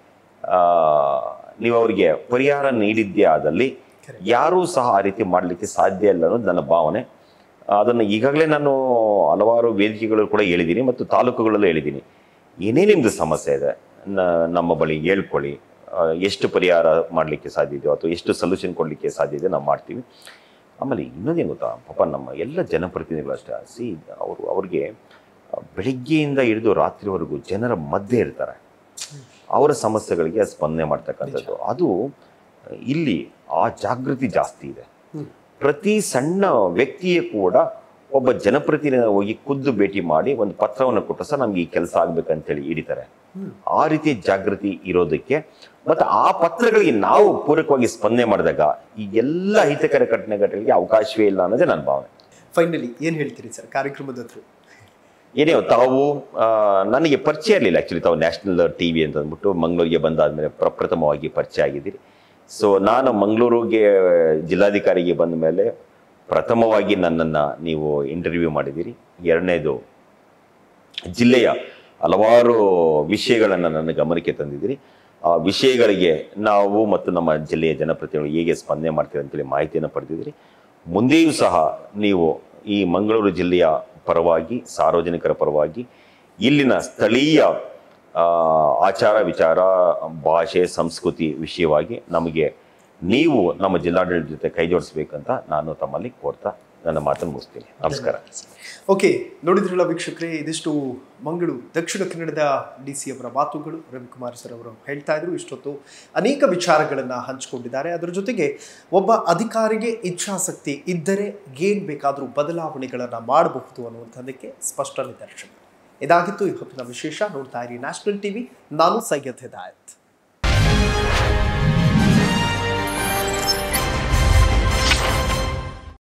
ನೀವು ಅವರಿಗೆ ಪರಿಹಾರ ನೀಡಿದ್ದೇ ಆದಲ್ಲಿ ಯಾರೂ ಸಹ ಆ ರೀತಿ ಮಾಡಲಿಕ್ಕೆ ಸಾಧ್ಯ ಇಲ್ಲ ಅನ್ನೋದು ನನ್ನ ಭಾವನೆ. ಅದನ್ನು ಈಗಾಗಲೇ ನಾನು ಹಲವಾರು ವೇದಿಕೆಗಳು ಕೂಡ ಹೇಳಿದ್ದೀನಿ ಮತ್ತು ತಾಲೂಕುಗಳಲ್ಲೂ ಹೇಳಿದ್ದೀನಿ. ಏನೇ ನಿಮ್ಮದು ಸಮಸ್ಯೆ ಇದೆ ನಮ್ಮ ಬಳಿ ಹೇಳ್ಕೊಳ್ಳಿ, ಎಷ್ಟು ಪರಿಹಾರ ಮಾಡಲಿಕ್ಕೆ ಸಾಧ್ಯ ಇದೆಯೋ ಅಥವಾ ಎಷ್ಟು ಸೊಲ್ಯೂಷನ್ ಕೊಡಲಿಕ್ಕೆ ಸಾಧ್ಯ ಇದೆ ನಾವು ಮಾಡ್ತೀವಿ. ಆಮೇಲೆ ಇನ್ನೊಂದೇನು ಗೊತ್ತಾ, ಪಾಪ ನಮ್ಮ ಎಲ್ಲ ಜನಪ್ರತಿನಿಧಿಗಳು ಅಷ್ಟೇ, ಅವ್ರಿಗೆ ಬೆಳಿಗ್ಗೆಯಿಂದ ಹಿಡಿದು ರಾತ್ರಿವರೆಗೂ ಜನರ ಮಧ್ಯೆ ಇರ್ತಾರೆ. ಅವರ ಸಮಸ್ಯೆಗಳಿಗೆ ಸ್ಪಂದನೆ ಮಾಡ್ತಕ್ಕಂಥದ್ದು, ಅದು ಇಲ್ಲಿ ಆ ಜಾಗೃತಿ ಜಾಸ್ತಿ ಇದೆ. ಪ್ರತಿ ಸಣ್ಣ ವ್ಯಕ್ತಿಯೇ ಕೂಡ ಒಬ್ಬ ಜನಪ್ರತಿನಿಧಿ ಹೋಗಿ ಖುದ್ದು ಭೇಟಿ ಮಾಡಿ ಒಂದು ಪತ್ರವನ್ನು ಕೊಟ್ಟು ಸಹ ನಮ್ಗೆ ಈ ಕೆಲಸ ಆಗ್ಬೇಕಂತೇಳಿ ಹಿಡಿತಾರೆ. ಆ ರೀತಿ ಜಾಗೃತಿ ಇರೋದಕ್ಕೆ ಮತ್ತು ಆ ಪತ್ರಗಳಿಗೆ ನಾವು ಪೂರಕವಾಗಿ ಸ್ಪಂದನೆ ಮಾಡಿದಾಗ ಈ ಎಲ್ಲ ಅಹಿತಕರ ಘಟನೆಗಳಿಗೆ ಅವಕಾಶವೇ ಇಲ್ಲ ಅನ್ನೋದೇ ನನ್ನ ಭಾವನೆ. ಫೈನಲಿ ಏನು ಹೇಳ್ತೀರಿ ಸರ್ ಕಾರ್ಯಕ್ರಮದ ಥ್ರೂ? ಏನೇ ತಾವು ನನಗೆ ಪರಿಚಯ ಇರಲಿಲ್ಲ ಆ್ಯಕ್ಚುಲಿ. ತಾವು ನ್ಯಾಷನಲ್ ಟಿವಿ ಅಂತ ಅಂದ್ಬಿಟ್ಟು ಮಂಗಳೂರಿಗೆ ಬಂದಾದ್ಮೇಲೆ ಪ್ರಪ್ರಥಮವಾಗಿ ಪರಿಚಯ ಆಗಿದ್ದೀರಿ. ಸೊ ನಾನು ಮಂಗಳೂರಿಗೆ ಜಿಲ್ಲಾಧಿಕಾರಿಗೆ ಬಂದ ಮೇಲೆ ಪ್ರಥಮವಾಗಿ ನನ್ನನ್ನು ನೀವು ಇಂಟರ್ವ್ಯೂ ಮಾಡಿದ್ದೀರಿ. ಎರಡನೇದು ಜಿಲ್ಲೆಯ ಹಲವಾರು ವಿಷಯಗಳನ್ನು ನನ್ನ ಗಮನಕ್ಕೆ ತಂದಿದ್ದೀರಿ. ಆ ವಿಷಯಗಳಿಗೆ ನಾವು ಮತ್ತು ನಮ್ಮ ಜಿಲ್ಲೆಯ ಜನಪ್ರತಿನಿಧಿಗಳು ಹೇಗೆ ಸ್ಪಂದನೆ ಮಾಡ್ತೀರಿ ಅಂತೇಳಿ ಮಾಹಿತಿಯನ್ನು ಪಡೆದಿದ್ದೀರಿ. ಮುಂದೆಯೂ ಸಹ ನೀವು ಈ ಮಂಗಳೂರು ಜಿಲ್ಲೆಯ ಪರವಾಗಿ, ಸಾರ್ವಜನಿಕರ ಪರವಾಗಿ, ಇಲ್ಲಿನ ಸ್ಥಳೀಯ ಆಚಾರ ವಿಚಾರ, ಭಾಷೆ, ಸಂಸ್ಕೃತಿ ವಿಷಯವಾಗಿ ನಮಗೆ ನೀವು ನಮ್ಮ ಜಿಲ್ಲಾಡಳಿತ ಜೊತೆ ಕೈ ಜೋಡಿಸ್ಬೇಕಂತ ನಾನು ತಮ್ಮಲ್ಲಿ ಕೋರ್ತಾ ನನ್ನ ಮಾತನ್ನು ಮುಗಿಸ್ತೀನಿ. ನಮಸ್ಕಾರ. ಓಕೆ, ನೋಡಿದ್ರಲ್ಲ ವೀಕ್ಷಕರೇ, ಇದಿಷ್ಟು ಮಂಗಳೂರು ದಕ್ಷಿಣ ಕನ್ನಡದ DC ಅವರ ಮಾತುಗಳು. ರವಿಕುಮಾರ್ ಸರ್ ಅವರು ಹೇಳ್ತಾ ಇದ್ರು, ಇಷ್ಟೊತ್ತು ಅನೇಕ ವಿಚಾರಗಳನ್ನು ಹಂಚಿಕೊಂಡಿದ್ದಾರೆ. ಅದರ ಜೊತೆಗೆ ಒಬ್ಬ ಅಧಿಕಾರಿಗೆ ಇಚ್ಛಾಸಕ್ತಿ ಇದ್ದರೆ ಏನು ಬೇಕಾದರೂ ಬದಲಾವಣೆಗಳನ್ನು ಮಾಡಬಹುದು ಅನ್ನುವಂಥದ್ದಕ್ಕೆ ಸ್ಪಷ್ಟ ನಿದರ್ಶನ. ಇದಾಗಿತ್ತು ಇವತ್ತಿನ ವಿಶೇಷ. ನೋಡ್ತಾ ಇರಿ ನ್ಯಾಷನಲ್ ಟಿವಿ. ನಾನು ಸೈಯದ್ ಹಿದಾಯತ್.